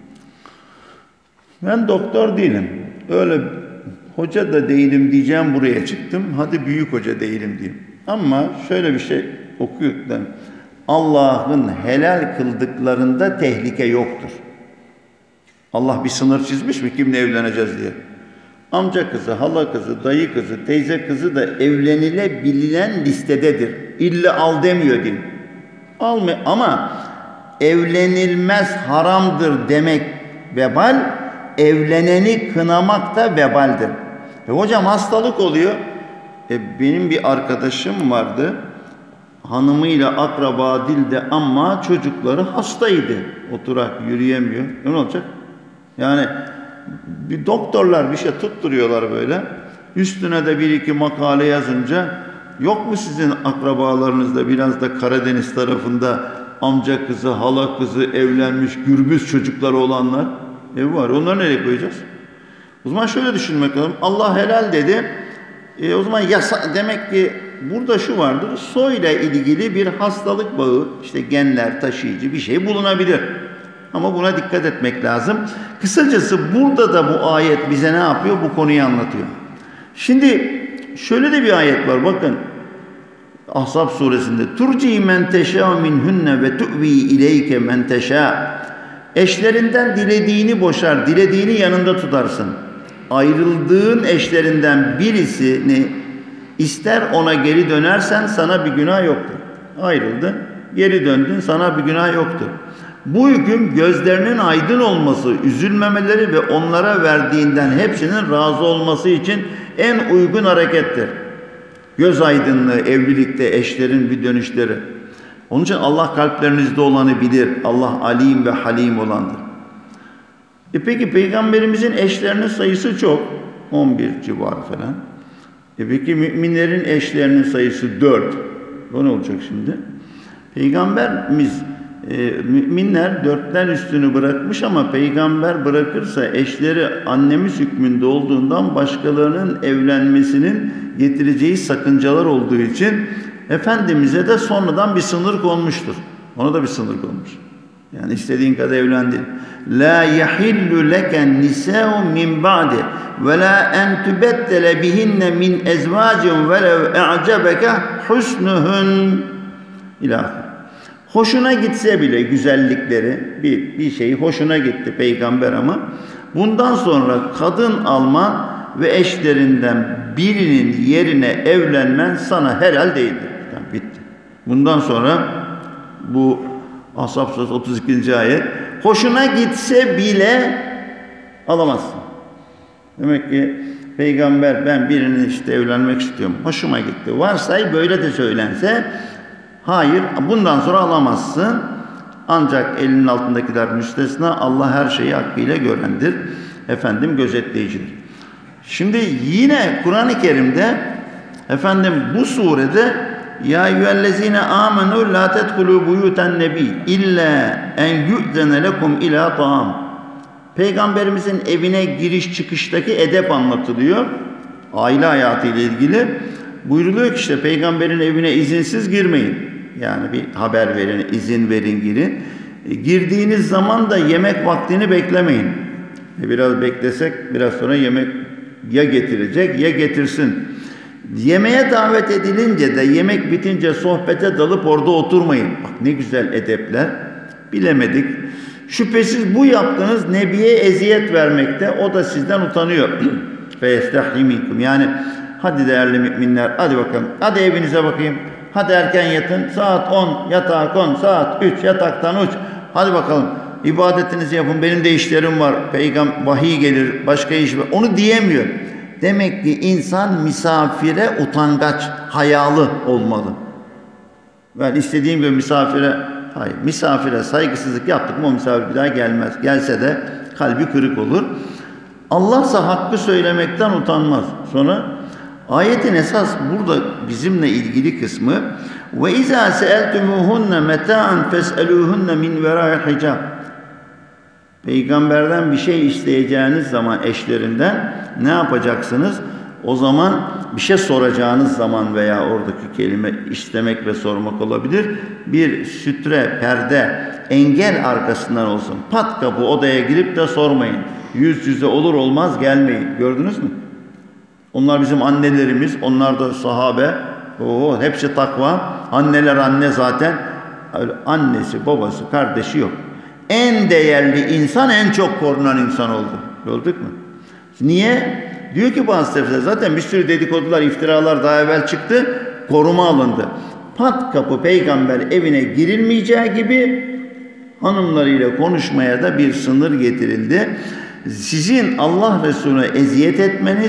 Ben doktor değilim. Öyle hoca da değilim diyeceğim, buraya çıktım. Hadi büyük hoca değilim diyeyim. Ama şöyle bir şey okuyorum. Allah'ın helal kıldıklarında tehlike yoktur. Allah bir sınır çizmiş mi kimle evleneceğiz diye. Amca kızı, hala kızı, dayı kızı, teyze kızı da evlenilebilen listededir. İlla al demiyor din. Almıyor ama evlenilmez haramdır demek vebal, evleneni kınamak da vebaldir. Hocam hastalık oluyor. Benim bir arkadaşım vardı. hanımıyla akraba dilde ama çocukları hastaydı. Oturak yürüyemiyor. Ne olacak? Yani bir doktorlar bir şey tutturuyorlar böyle. Üstüne de bir iki makale yazınca yok mu sizin akrabalarınızda biraz da Karadeniz tarafında amca kızı, hala kızı evlenmiş, gürbüz çocukları olanlar? Var. Onları nereye koyacağız? O zaman şöyle düşünmek lazım. Allah helal dedi. O zaman demek ki burada şu vardır. Soyla ilgili bir hastalık bağı, işte genler taşıyıcı bir şey bulunabilir. Ama buna dikkat etmek lazım. Kısacası burada da bu ayet bize ne yapıyor? Bu konuyu anlatıyor. Şimdi şöyle de bir ayet var. Bakın. Ahzab suresinde. Turci men teşâ minhunne ve tu'vi ileyke men teşâ. Eşlerinden dilediğini boşar, dilediğini yanında tutarsın. Ayrıldığın eşlerinden birisini ister ona geri dönersen sana bir günah yoktur. Ayrıldın, geri döndün, sana bir günah yoktur. Bu hüküm gözlerinin aydın olması, üzülmemeleri ve onlara verdiğinden hepsinin razı olması için en uygun harekettir. Göz aydınlığı evlilikte eşlerin bir dönüşleri. Onun için Allah kalplerinizde olanı bilir. Allah alim ve halim olandır. Peki Peygamberimizin eşlerinin sayısı çok. 11 civarı falan. Peki müminlerin eşlerinin sayısı 4. O ne olacak şimdi? Peygamberimiz müminler 4'ten üstünü bırakmış ama peygamber bırakırsa eşleri annemiz hükmünde olduğundan başkalarının evlenmesinin getireceği sakıncalar olduğu için Efendimiz'e de sonradan bir sınır konmuştur. Ona da bir sınır konmuş. Yani istediğin kadar evlendin. La yahillu leken nisa'u min ba'di ve la en tubeddele bihinne min ezvacin ve lev e'cebeke husnuhun ilah. Hoşuna gitse bile güzellikleri bir şeyi hoşuna gitti peygamber ama bundan sonra kadın alman ve eşlerinden birinin yerine evlenmen sana helal değildir. Tamam, bitti. Bundan sonra bu Ahzab suresi 32. ayet hoşuna gitse bile alamazsın. Demek ki peygamber ben birinin işte evlenmek istiyorum. Hoşuma gitti. Varsay böyle de söylense hayır bundan sonra alamazsın. Ancak elinin altındakiler müstesna. Allah her şeyi hakkıyla görendir. Efendim gözetleyicidir. Şimdi yine Kur'an-ı Kerim'de efendim bu surede ya eyyühellezine amenu la tedhulu buyuten nebi illa en yu'zene lekum ila ta'am. Peygamberimizin evine giriş çıkıştaki edep anlatılıyor. Aile hayatı ile ilgili. Buyruluyor ki işte peygamberin evine izinsiz girmeyin. Yani bir haber verin, izin verin, girin. Girdiğiniz zaman da yemek vaktini beklemeyin. Biraz beklesek biraz sonra yemek ya getirecek ya getirsin. Yemeğe davet edilince de yemek bitince sohbete dalıp orada oturmayın. Bak ne güzel edepler. Bilemedik. Şüphesiz bu yaptığınız Nebi'ye eziyet vermekte. O da sizden utanıyor. Yani hadi değerli müminler hadi bakalım. Hadi evinize bakayım. Hadi erken yatın. Saat 10 yatağa kon. Saat 3 yataktan uç. Hadi bakalım. İbadetinizi yapın. Benim de işlerim var. Vahiy gelir. Başka iş var. Onu diyemiyor. Demek ki insan misafire utangaç, hayalı olmalı. Ben istediğim gibi misafire, hayır, misafire saygısızlık yaptık mı o misafir bir daha gelmez. Gelse de kalbi kırık olur. Allah ise hakkı söylemekten utanmaz. Sonra ayetin esas burada bizimle ilgili kısmı ve izâ seeltumuhunne meta'an fes'elûhunne min verâ'i hicab. Peygamberden bir şey isteyeceğiniz zaman eşlerinden ne yapacaksınız? O zaman bir şey soracağınız zaman veya oradaki kelime istemek ve sormak olabilir. Bir sütre, perde, engel arkasından olsun. Pat kapı odaya girip de sormayın. Yüz yüze olur olmaz gelmeyin. Gördünüz mü? Onlar bizim annelerimiz, onlar da sahabe. Hepsi takva. Anneler anne zaten. Annesi, babası, kardeşi yok. En değerli insan en çok korunan insan oldu. Gördük mü? Niye? Diyor ki bazı tefsirler zaten bir sürü dedikodular, iftiralar daha evvel çıktı. Koruma alındı. Pat kapı peygamber evine girilmeyeceği gibi hanımlarıyla konuşmaya da bir sınır getirildi. Sizin Allah Resulüne eziyet etmeniz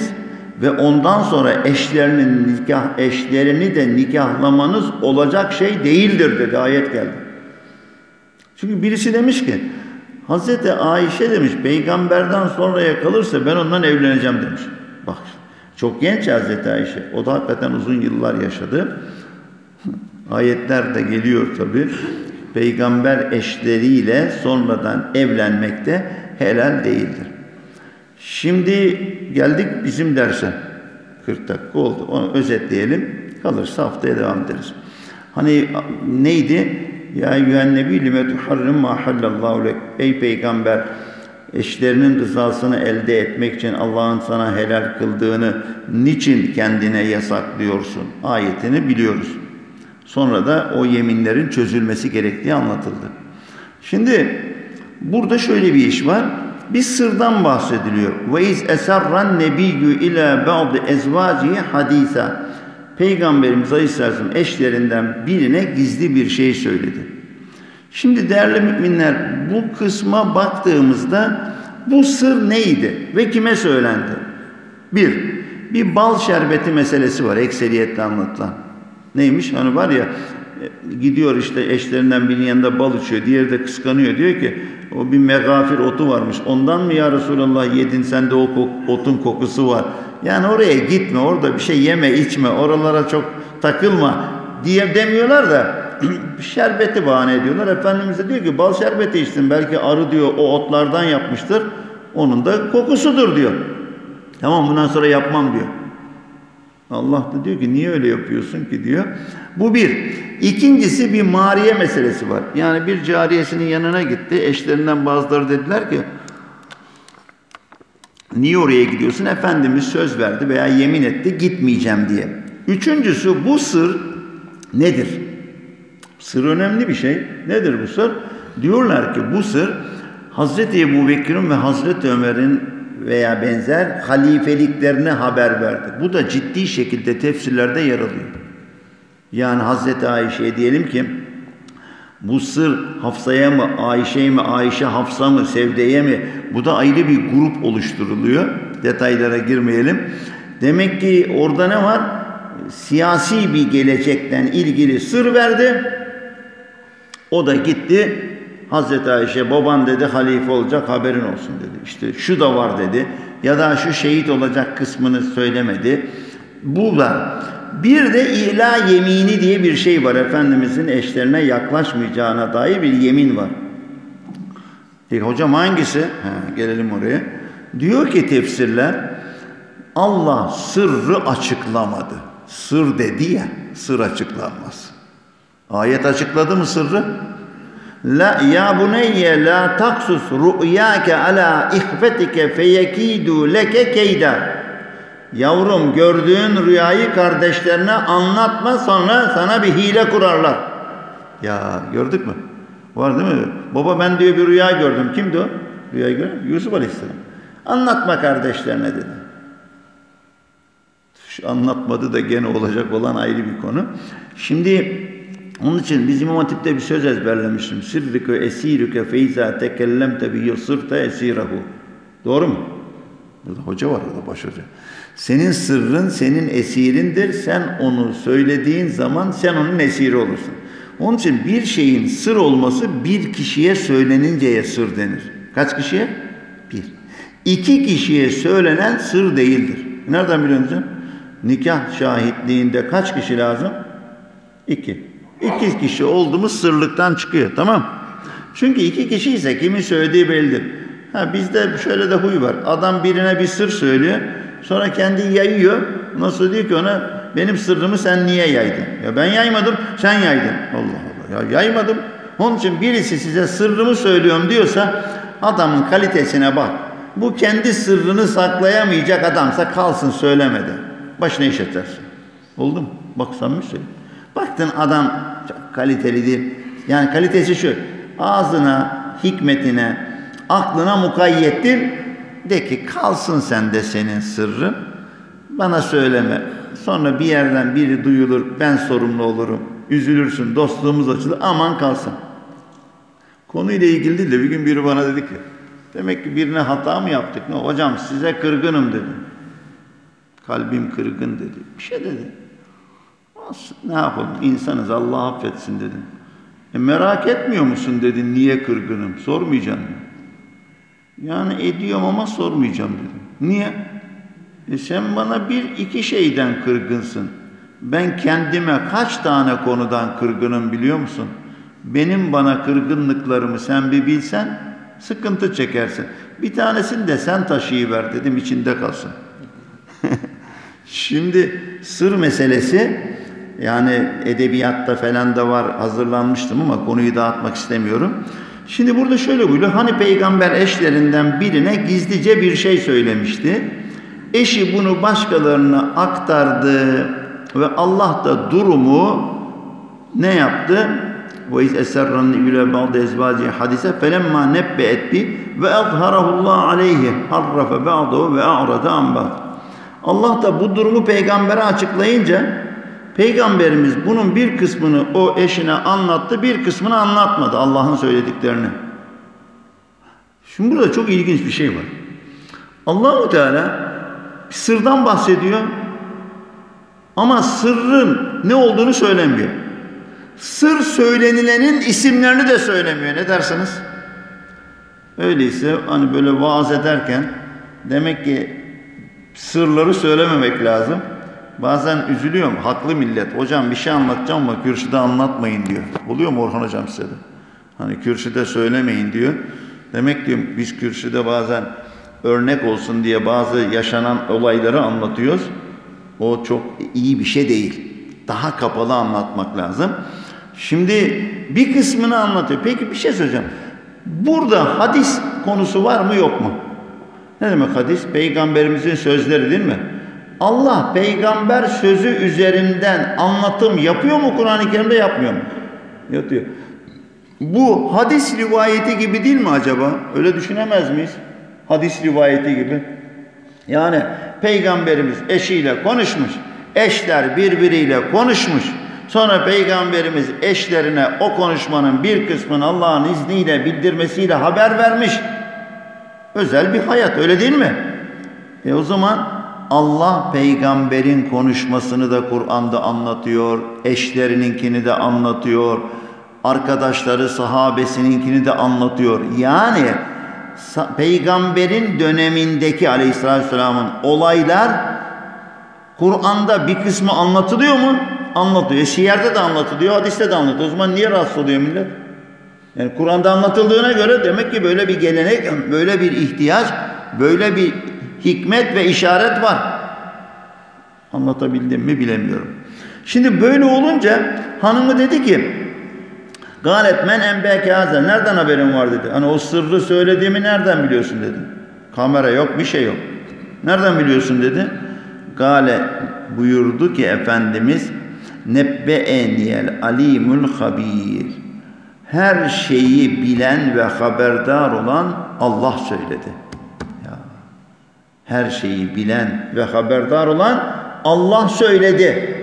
ve ondan sonra eşlerini de nikahlamanız olacak şey değildir dedi, ayet geldi. Çünkü birisi demiş ki, Hazreti Ayşe demiş, peygamberden sonraya kalırsa ben ondan evleneceğim demiş. Bak, çok genç Hazreti Ayşe. O da hakikaten uzun yıllar yaşadı. Ayetler de geliyor tabii. Peygamber eşleriyle sonradan evlenmek de helal değildir. Şimdi geldik bizim derse. 40 dakika oldu. Onu özetleyelim. Kalırsa haftaya devam ederiz. Hani neydi? Ya eyyühen nebi lime tuharrim ma hallallahu lek. Ey peygamber, eşlerinin rızasını elde etmek için Allah'ın sana helal kıldığını niçin kendine yasaklıyorsun? Ayetini biliyoruz. Sonra da o yeminlerin çözülmesi gerektiği anlatıldı. Şimdi burada şöyle bir iş var. Bir sırdan bahsediliyor. Ve iz esarran nebiyyü ila ba'd ezvacihi hadisa. Peygamberimiz Aleyhisselam eşlerinden birine gizli bir şey söyledi. Şimdi değerli müminler, bu kısma baktığımızda bu sır neydi ve kime söylendi? Bir bal şerbeti meselesi var ekseriyetle anlatılan. Neymiş? Hani var ya, gidiyor işte eşlerinden birinin yanında bal içiyor, diğeri de kıskanıyor. Diyor ki o bir megafir otu varmış. Ondan mı ya Resulallah yedin, sende o otun kokusu var. Yani oraya gitme, orada bir şey yeme, içme, oralara çok takılma diye demiyorlar da şerbeti bahane ediyorlar. Efendimiz de diyor ki bal şerbeti içtin, belki arı diyor o otlardan yapmıştır. Onun da kokusudur diyor. Tamam, bundan sonra yapmam diyor. Allah da diyor ki niye öyle yapıyorsun ki diyor. Bu bir. İkincisi bir mariye meselesi var. Yani bir cariyesinin yanına gitti. Eşlerinden bazıları dediler ki niye oraya gidiyorsun? Efendimiz söz verdi veya yemin etti gitmeyeceğim diye. Üçüncüsü, bu sır nedir? Sır önemli bir şey. Nedir bu sır? Diyorlar ki bu sır Hazreti Ebubekir'in ve Hazreti Ömer'in veya benzer halifeliklerine haber verdi. Bu da ciddi şekilde tefsirlerde yer alıyor. Yani Hazreti Ayşe'ye diyelim ki bu sır Hafsa'ya mı, Ayşe'ye mi, Ayşe Hafsa mı, Sevde'ye mi? Bu da ayrı bir grup oluşturuluyor. Detaylara girmeyelim. Demek ki orada ne var? Siyasi bir gelecekten ilgili sır verdi. O da gitti. Hazreti Ayşe baban dedi halife olacak, haberin olsun dedi. İşte şu da var dedi. Ya da şu şehit olacak kısmını söylemedi. Bu da. Bir de ila yemini diye bir şey var. Efendimizin eşlerine yaklaşmayacağına dair bir yemin var. Hocam hangisi? Gelelim oraya. Diyor ki tefsirler, Allah sırrı açıklamadı. Sır dedi ya, sır açıklanmaz. Ayet açıkladı mı sırrı? La ya buneyye la taksus ru'yake ala ihfetike feyekidu leke keyda. Yavrum, gördüğün rüyayı kardeşlerine anlatma, sonra sana bir hile kurarlar. Ya gördük mü? Var değil mi? Baba ben diyor bir rüya gördüm. Kimdi o? Rüyayı gören Yusuf Aleyhisselam. Anlatma kardeşlerine dedi. Şu anlatmadı da gene olacak olan ayrı bir konu. Şimdi onun için biz İmam Hatip'te bir söz ezberlemiştim. Sirrike esirüke feyza tekellemte bihi sırta esirahu. Doğru mu? Burada hoca var, orada baş hoca. Senin sırrın senin esirindir. Sen onu söylediğin zaman sen onun esiri olursun. Onun için bir şeyin sır olması bir kişiye söyleninceye sır denir. Kaç kişiye? Bir. İki kişiye söylenen sır değildir. Nereden biliyorsun? Nikah şahitliğinde kaç kişi lazım? İki. İki kişi oldu mu sırlıktan çıkıyor. Tamam. Çünkü iki kişi ise kimin söylediği bellidir. Bizde şöyle de huy var. Adam birine bir sır söylüyor. Sonra kendi yayıyor. Nasıl diyor ki ona, benim sırrımı sen niye yaydın? Ya ben yaymadım, sen yaydın. Allah Allah. Ya yaymadım. Onun için birisi size sırrımı söylüyorum diyorsa adamın kalitesine bak. Bu kendi sırrını saklayamayacak adamsa kalsın söylemedi. Başına iş edersin. Oldu mu? Bak samimi söyleyeyim. Baktın adam çok kaliteli değil. Yani kalitesi şu. Ağzına, hikmetine, aklına mukayyettir. De ki kalsın sende senin sırrın. Bana söyleme. Sonra bir yerden biri duyulur. Ben sorumlu olurum. Üzülürsün. Dostluğumuz açılır. Aman kalsın. Konuyla ilgili değil de bir gün biri bana dedi ki, demek ki birine hata mı yaptık? Ne? Hocam size kırgınım dedi. kalbim kırgın dedi. Bir şey dedi. Ne yapalım? İnsanız, Allah affetsin dedim. Merak etmiyor musun dedi, niye kırgınım? Sormayacaksın mı? Yani ediyorum ama sormayacağım dedim. Niye? Sen bana bir iki şeyden kırgınsın. Ben kendime kaç tane konudan kırgınım biliyor musun? Benim bana kırgınlıklarımı sen bir bilsen sıkıntı çekersin. Bir tanesini de sen taşıyıver dedim, içinde kalsın. Şimdi sır meselesi, yani edebiyatta falan da var, hazırlanmıştım ama konuyu dağıtmak istemiyorum. Şimdi burada şöyle buyuruyor, hani peygamber eşlerinden birine gizlice bir şey söylemişti. Eşi bunu başkalarına aktardı ve Allah da durumu ne yaptı? وَاِذْ اَسَرَّنْ اِلَى بَعْضِ اَزْوَاجِهِ حَدِيثًا فَلَمَّا نَبَّأَتْ بِهِ وَاَظْهَرَهُ اللّٰهُ عَلَيْهِ حَرَّفَ بَعْضَهُ وَاَعْرَضَ عَنْ بَعْضٍ. Allah da bu durumu peygambere açıklayınca peygamberimiz bunun bir kısmını o eşine anlattı, bir kısmını anlatmadı Allah'ın söylediklerini. Şimdi burada çok ilginç bir şey var. Allah-u Teala sırdan bahsediyor ama sırrın ne olduğunu söylemiyor. Sır söylenilenin isimlerini de söylemiyor. Ne dersiniz? Öyleyse hani böyle vaaz ederken demek ki sırları söylememek lazım. Bazen üzülüyorum. Haklı millet. Hocam bir şey anlatacağım ama kürsüde anlatmayın diyor. Oluyor mu Orhan hocam size de? Hani kürsüde söylemeyin diyor. Demek ki biz kürsüde bazen örnek olsun diye bazı yaşanan olayları anlatıyoruz. O çok iyi bir şey değil. Daha kapalı anlatmak lazım. Şimdi bir kısmını anlatıyor. Peki bir şey söyleyeceğim. Burada hadis konusu var mı yok mu? Ne demek hadis? Peygamberimizin sözleri değil mi? Allah peygamber sözü üzerinden anlatım yapıyor mu Kur'an-ı Kerim'de, yapmıyor mu? Yapıyor. Bu hadis rivayeti gibi değil mi acaba? Öyle düşünemez miyiz? Hadis rivayeti gibi. Yani peygamberimiz eşiyle konuşmuş. Eşler birbiriyle konuşmuş. Sonra peygamberimiz eşlerine o konuşmanın bir kısmını Allah'ın izniyle bildirmesiyle haber vermiş. Özel bir hayat, öyle değil mi? O zaman Allah peygamberin konuşmasını da Kur'an'da anlatıyor, eşlerininkini de anlatıyor, arkadaşları sahabesininkini de anlatıyor. Yani peygamberin dönemindeki aleyhissalatü vesselamın olaylar Kur'an'da bir kısmı anlatılıyor mu? Anlatıyor. Şiirde de anlatılıyor, hadiste de anlatılıyor. O zaman niye rahatsız oluyor millet? Yani Kur'an'da anlatıldığına göre demek ki böyle bir gelenek, böyle bir ihtiyaç, böyle bir hikmet ve işaret var. Anlatabildim mi bilemiyorum. Şimdi böyle olunca hanımı dedi ki "Galet men enbeke haza." Nereden haberin var dedi. Hani o sırrı söylediğimi nereden biliyorsun dedi. Kamera yok, bir şey yok. Nereden biliyorsun dedi. Gale buyurdu ki Efendimiz nebbe'eniyel alimul habir. Her şeyi bilen ve haberdar olan Allah söyledi. Ya, her şeyi bilen ve haberdar olan Allah söyledi.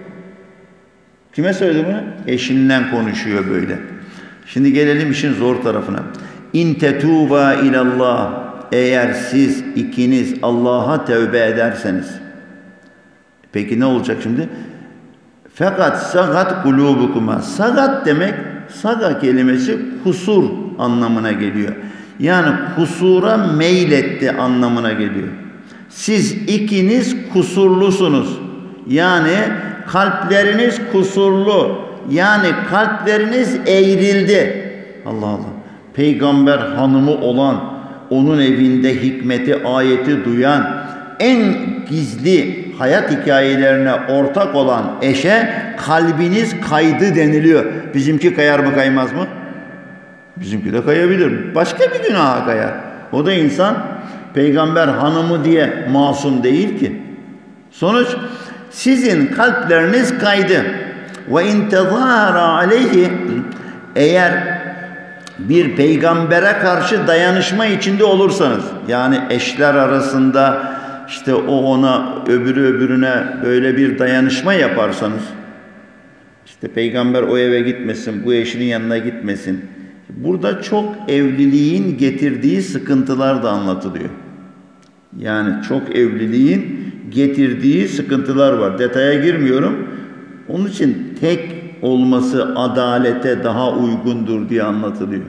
Kime söyledi bunu? Eşinden konuşuyor böyle. Şimdi gelelim işin zor tarafına. İn tetuba ilallah. Eğer siz ikiniz Allah'a tevbe ederseniz. Peki ne olacak şimdi? Fakat sagat kulubukuma. Sagat demek, saga kelimesi kusur anlamına geliyor. Yani kusura meyletti anlamına geliyor. Siz ikiniz kusurlusunuz. Yani kalpleriniz kusurlu. Yani kalpleriniz eğrildi. Allah Allah. Peygamber hanımı olan, onun evinde hikmeti, ayeti duyan, en gizli hayat hikayelerine ortak olan eşe kalbiniz kaydı deniliyor. Bizimki kayar mı kaymaz mı? Bizimki de kayabilir. Başka bir günaha kayar. O da insan. Peygamber hanımı diye masum değil ki. Sonuç, sizin kalpleriniz kaydı. Ve in tezahara aleyhi, eğer bir peygambere karşı dayanışma içinde olursanız, yani eşler arasında işte o ona, öbürü öbürüne böyle bir dayanışma yaparsanız, işte peygamber o eve gitmesin, bu eşinin yanına gitmesin. Burada çok evliliğin getirdiği sıkıntılar da anlatılıyor. Yani çok evliliğin getirdiği sıkıntılar var. Detaya girmiyorum. Onun için tek olması adalete daha uygundur diye anlatılıyor.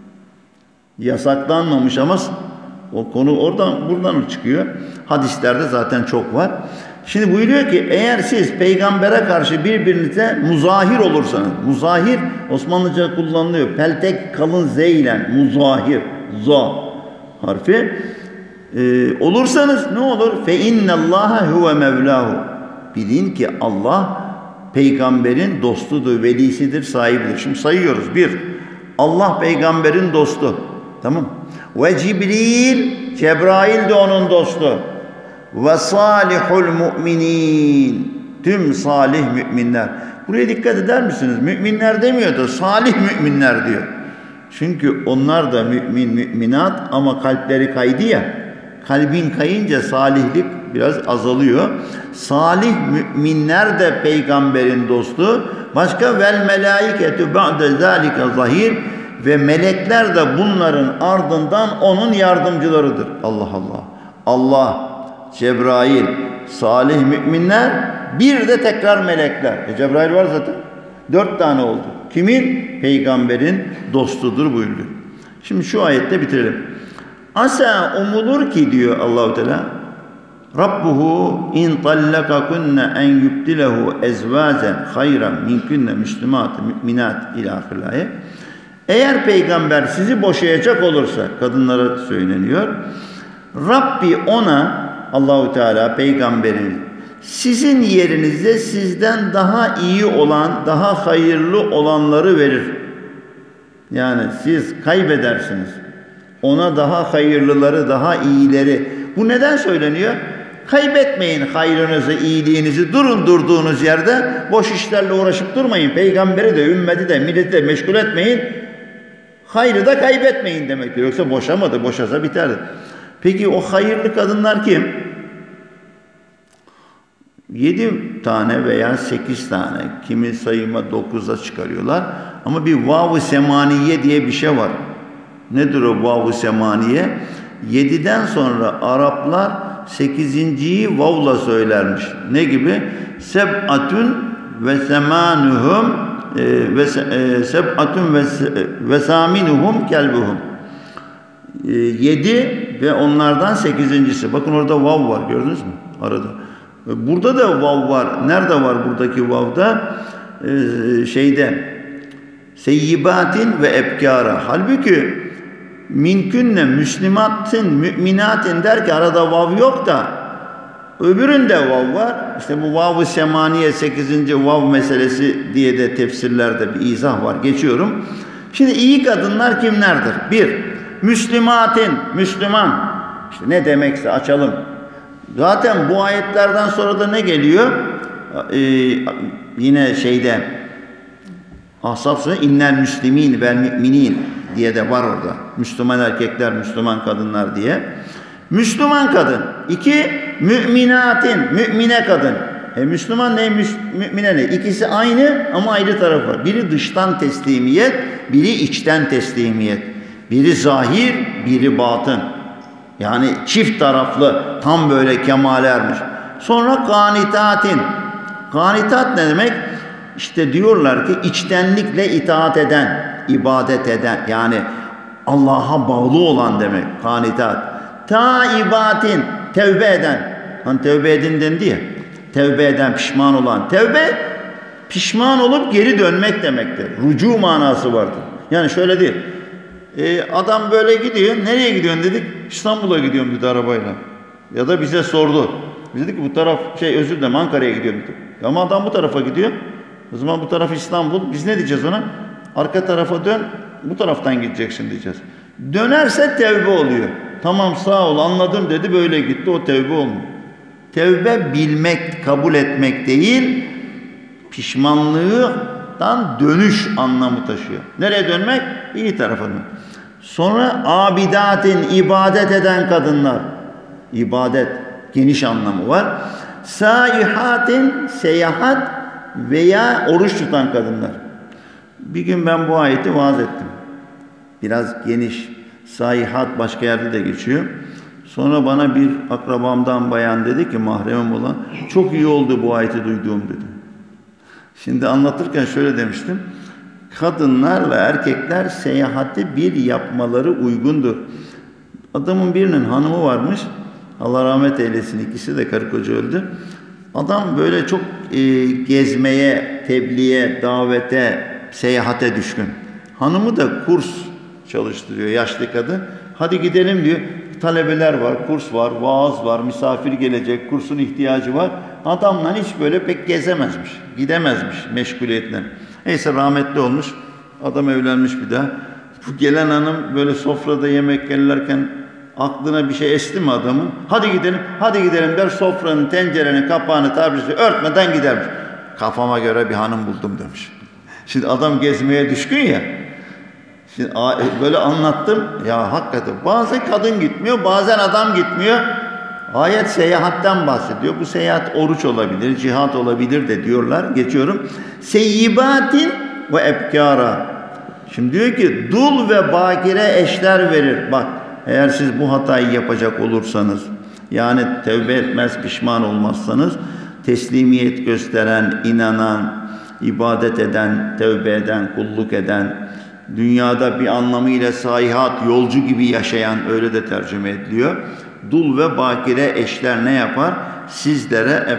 Yasaklanmamış ama o konu buradan çıkıyor. Hadislerde zaten çok var. Şimdi buyuruyor ki eğer siz peygambere karşı birbirinize muzahir olursanız, muzahir Osmanlıca kullanılıyor. Peltek kalın z ile muzahir, za harfi olursanız ne olur? Fe innallâhe huve mevlâhu. Bilin ki Allah peygamberin dostudur, velisidir, sahibidir. Şimdi sayıyoruz. 1. Allah peygamberin dostu. Tamam. Ve Cibril, Cebrail de onun dostu. Ve salihul müminin. Tüm salih müminler. Buraya dikkat eder misiniz? Müminler demiyor da salih müminler diyor. Çünkü onlar da mümin, müminat ama kalpleri kaydı ya. Kalbin kayınca salihlik biraz azalıyor. Salih müminler de peygamberin dostu. Başka vel melaiketu ba'de zalika zahir ve melekler de bunların ardından onun yardımcılarıdır. Allah Allah. Allah, Cebrail, salih müminler, bir de tekrar melekler. Cebrail var zaten. 4 tane oldu. Kimin? Peygamberin dostudur buyurdu. Şimdi şu ayette bitirelim. Asa umulur ki diyor Allahu Teala Rabbuhu in tallakakunne en yubdilehu ezvazen hayran minkunne müslümat müminat ila ahirlaye. Eğer peygamber sizi boşayacak olursa kadınlara söyleniyor. Rabbi ona Allahu Teala peygamberin sizin yerinizde sizden daha iyi olan, daha hayırlı olanları verir. Yani siz kaybedersiniz. Ona daha hayırlıları, daha iyileri. Bu neden söyleniyor? Kaybetmeyin hayrınızı, iyiliğinizi. Durun durduğunuz yerde. Boş işlerle uğraşıp durmayın. Peygamberi de, ümmeti de, milleti de meşgul etmeyin. Hayrı da kaybetmeyin demektir. Yoksa boşamadı, boşasa biterdi. Peki o hayırlı kadınlar kim? 7 tane veya 8 tane. Kimi sayıma 9'a çıkarıyorlar. Ama bir vav-ı semaniye diye bir şey var. Nedir o vav-ı semaniye? 7'den sonra Araplar 8.'yi vavla söylermiş. Ne gibi? Seb'atun ve semanuhum seb'atun ve saminuhum kelbuhum. 7 ve onlardan 8.'si. Bakın orada vav var. Gördünüz mü? Arada. Burada da vav var. Nerede var buradaki vavda? Seyyibatin ve ebkara. Halbuki minkünne müslimatin, müminatin der ki arada vav yok da öbüründe vav var. İşte bu vav-ı semaniye 8. vav meselesi diye de tefsirlerde bir izah var. Geçiyorum. Şimdi iyi kadınlar kimlerdir? 1. Müslimatin, Müslüman. İşte ne demekse açalım. Zaten bu ayetlerden sonra da ne geliyor? Yine Ahzab suresi innel müslimin vel müminin diye de var orada. Müslüman erkekler, Müslüman kadınlar diye. Müslüman kadın. 2. Müminatin, mümine kadın. Müslüman ne, mümine ne? İkisi aynı ama ayrı taraf var. Biri dıştan teslimiyet, biri içten teslimiyet. Biri zahir, biri batın. Yani çift taraflı, tam böyle kemale ermiş. Sonra kanitatin. Kanitat ne demek? İşte diyorlar ki içtenlikle itaat eden, ibadet eden, yani Allah'a bağlı olan demek kanitat. Taibatin, tevbe eden. Hani tevbe edin dendi ya. Tevbe eden, pişman olan. Tevbe, pişman olup geri dönmek demektir. Rucu manası vardır. Yani şöyle değil. Adam böyle gidiyor. Nereye gidiyorsun dedik. İstanbul'a gidiyorum dedi arabayla. Ya da bize sordu. Biz dedik ki bu taraf özür dilerim Ankara'ya gidiyorum dedik. Ama adam bu tarafa gidiyor. O zaman bu taraf İstanbul. Biz ne diyeceğiz ona? Arka tarafa dön. Bu taraftan gideceksin diyeceğiz. Dönerse tevbe oluyor. Tamam sağ ol anladım dedi böyle gitti. O tevbe olmuyor. Tevbe bilmek, kabul etmek değil, pişmanlıktan dönüş anlamı taşıyor. Nereye dönmek? İyi tarafa dönmek. Sonra abidatin, ibadet eden kadınlar. İbadet, geniş anlamı var. Saihatin, seyahat veya oruç tutan kadınlar. Bir gün ben bu ayeti vaaz ettim. Biraz geniş. Saihat başka yerde de geçiyor. Sonra bana bir akrabamdan bayan dedi ki, mahremim olan, çok iyi oldu bu ayeti duyduğum dedi. Şimdi anlatırken şöyle demiştim. Kadınlarla erkekler seyahati bir yapmaları uygundur. Adamın birinin hanımı varmış. Allah rahmet eylesin, ikisi de karı koca öldü. Adam böyle çok gezmeye, tebliğe, davete, seyahate düşkün. Hanımı da kurs çalıştırıyor, yaşlı kadın. Hadi gidelim diyor. Talebeler var, kurs var, vaaz var, misafir gelecek, kursun ihtiyacı var. Adamla hiç böyle pek gezemezmiş, gidemezmiş meşguliyetten. Neyse rahmetli olmuş, adam evlenmiş bir daha. Bu gelen hanım böyle sofrada yemek gelirken aklına bir şey esti mi adamın? Hadi gidelim, hadi gidelim der, sofranın, tencerenin kapağını, tabirisi örtmeden gidermiş. Kafama göre bir hanım buldum demiş. Şimdi adam gezmeye düşkün ya. Şimdi böyle anlattım. Ya hakikaten bazen kadın gitmiyor, bazen adam gitmiyor. Ayet seyahatten bahsediyor. Bu seyahat oruç olabilir, cihat olabilir de diyorlar. Geçiyorum. Seyyibatin ve ebkâra. Şimdi diyor ki dul ve bakire eşler verir. Bak, eğer siz bu hatayı yapacak olursanız, yani tevbe etmez, pişman olmazsanız, teslimiyet gösteren, inanan, ibadet eden, tevbe eden, kulluk eden, dünyada bir anlamıyla sayihat, yolcu gibi yaşayan, öyle de tercüme ediliyor. Dul ve bakire eşler ne yapar? Sizlere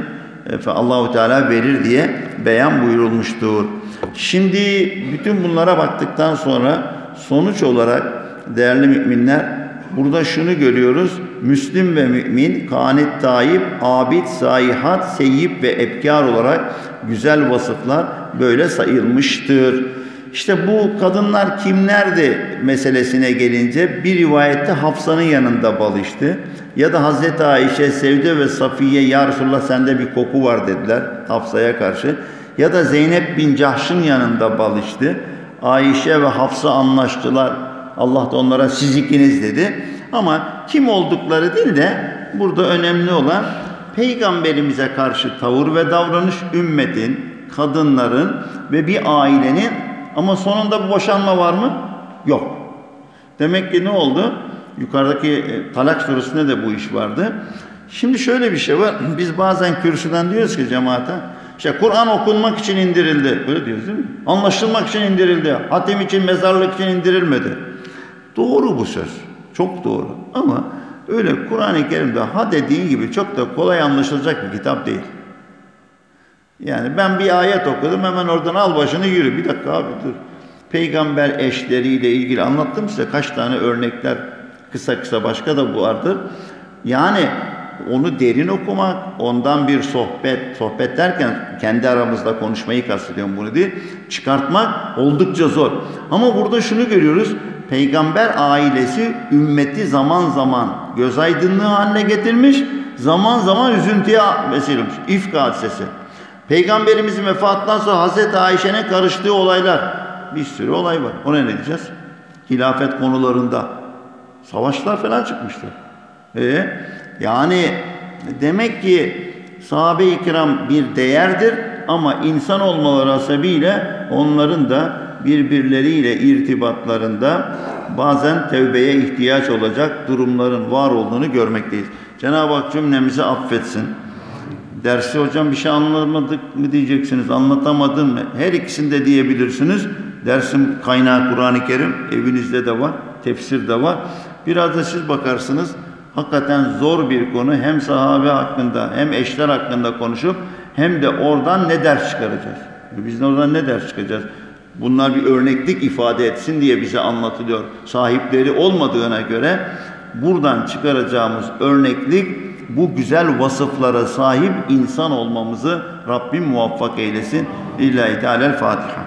Allahu Teala verir diye beyan buyurulmuştur. Şimdi bütün bunlara baktıktan sonra sonuç olarak değerli müminler, burada şunu görüyoruz. Müslim ve mümin, kanit, tayyip, abid, sayihat, seyyip ve ebkar olarak güzel vasıflar böyle sayılmıştır. İşte bu kadınlar kimlerdi meselesine gelince, bir rivayette Hafsa'nın yanında balıştı. Ya da Hazreti Ayşe, Sevde ve Safiye, ya Resulallah sende bir koku var dediler Hafsa'ya karşı. Ya da Zeynep bin Cahş'ın yanında balıştı. Ayşe ve Hafsa anlaştılar. Allah da onlara siz ikiniz dedi. Ama kim oldukları değil de burada önemli olan Peygamberimize karşı tavır ve davranış, ümmetin, kadınların ve bir ailenin. Ama sonunda bir boşanma var mı? Yok. Demek ki ne oldu? Yukarıdaki Talak surasında da bu iş vardı. Şimdi şöyle bir şey var. Biz bazen kürsüden diyoruz ki cemaate, işte Kur'an okunmak için indirildi. Öyle diyoruz değil mi? Anlaşılmak için indirildi. Hatim için, mezarlık için indirilmedi. Doğru bu söz. Çok doğru. Ama öyle Kur'an-ı Kerim'de ha dediği gibi çok da kolay anlaşılacak bir kitap değil. Yani ben bir ayet okudum, hemen oradan al başını yürü. Bir dakika abi dur. Peygamber eşleriyle ilgili anlattım size kaç tane örnekler, kısa kısa başka da bu vardır. Yani onu derin okumak, ondan bir sohbet derken kendi aramızda konuşmayı kastediyorum, bunu değil, çıkartmak oldukça zor. Ama burada şunu görüyoruz, Peygamber ailesi ümmeti zaman zaman göz aydınlığı haline getirmiş, zaman zaman üzüntüye vesile olmuş. İfk hadisesi. Peygamberimizin vefatından sonra Hazreti Ayşe'nin karıştığı olaylar, bir sürü olay var. Ona ne diyeceğiz? Hilafet konularında savaşlar falan çıkmıştır. Yani demek ki sahabe-i kiram bir değerdir ama insan olmaları hasebiyle onların da birbirleriyle irtibatlarında bazen tevbeye ihtiyaç olacak durumların var olduğunu görmekteyiz. Cenab-ı Hak cümlemizi affetsin. Dersi hocam bir şey anlamadık mı diyeceksiniz, anlatamadım mı? Her ikisini de diyebilirsiniz. Dersin kaynağı Kur'an-ı Kerim, evinizde de var, tefsir de var. Biraz da siz bakarsınız, hakikaten zor bir konu. Hem sahabe hakkında hem eşler hakkında konuşup hem de oradan ne ders çıkaracağız? Biz de oradan ne ders çıkacağız? Bunlar bir örneklik ifade etsin diye bize anlatılıyor. Sahipleri olmadığına göre buradan çıkaracağımız örneklik, bu güzel vasıflara sahip insan olmamızı Rabbim muvaffak eylesin. Lillahi Teala'l Fatiha.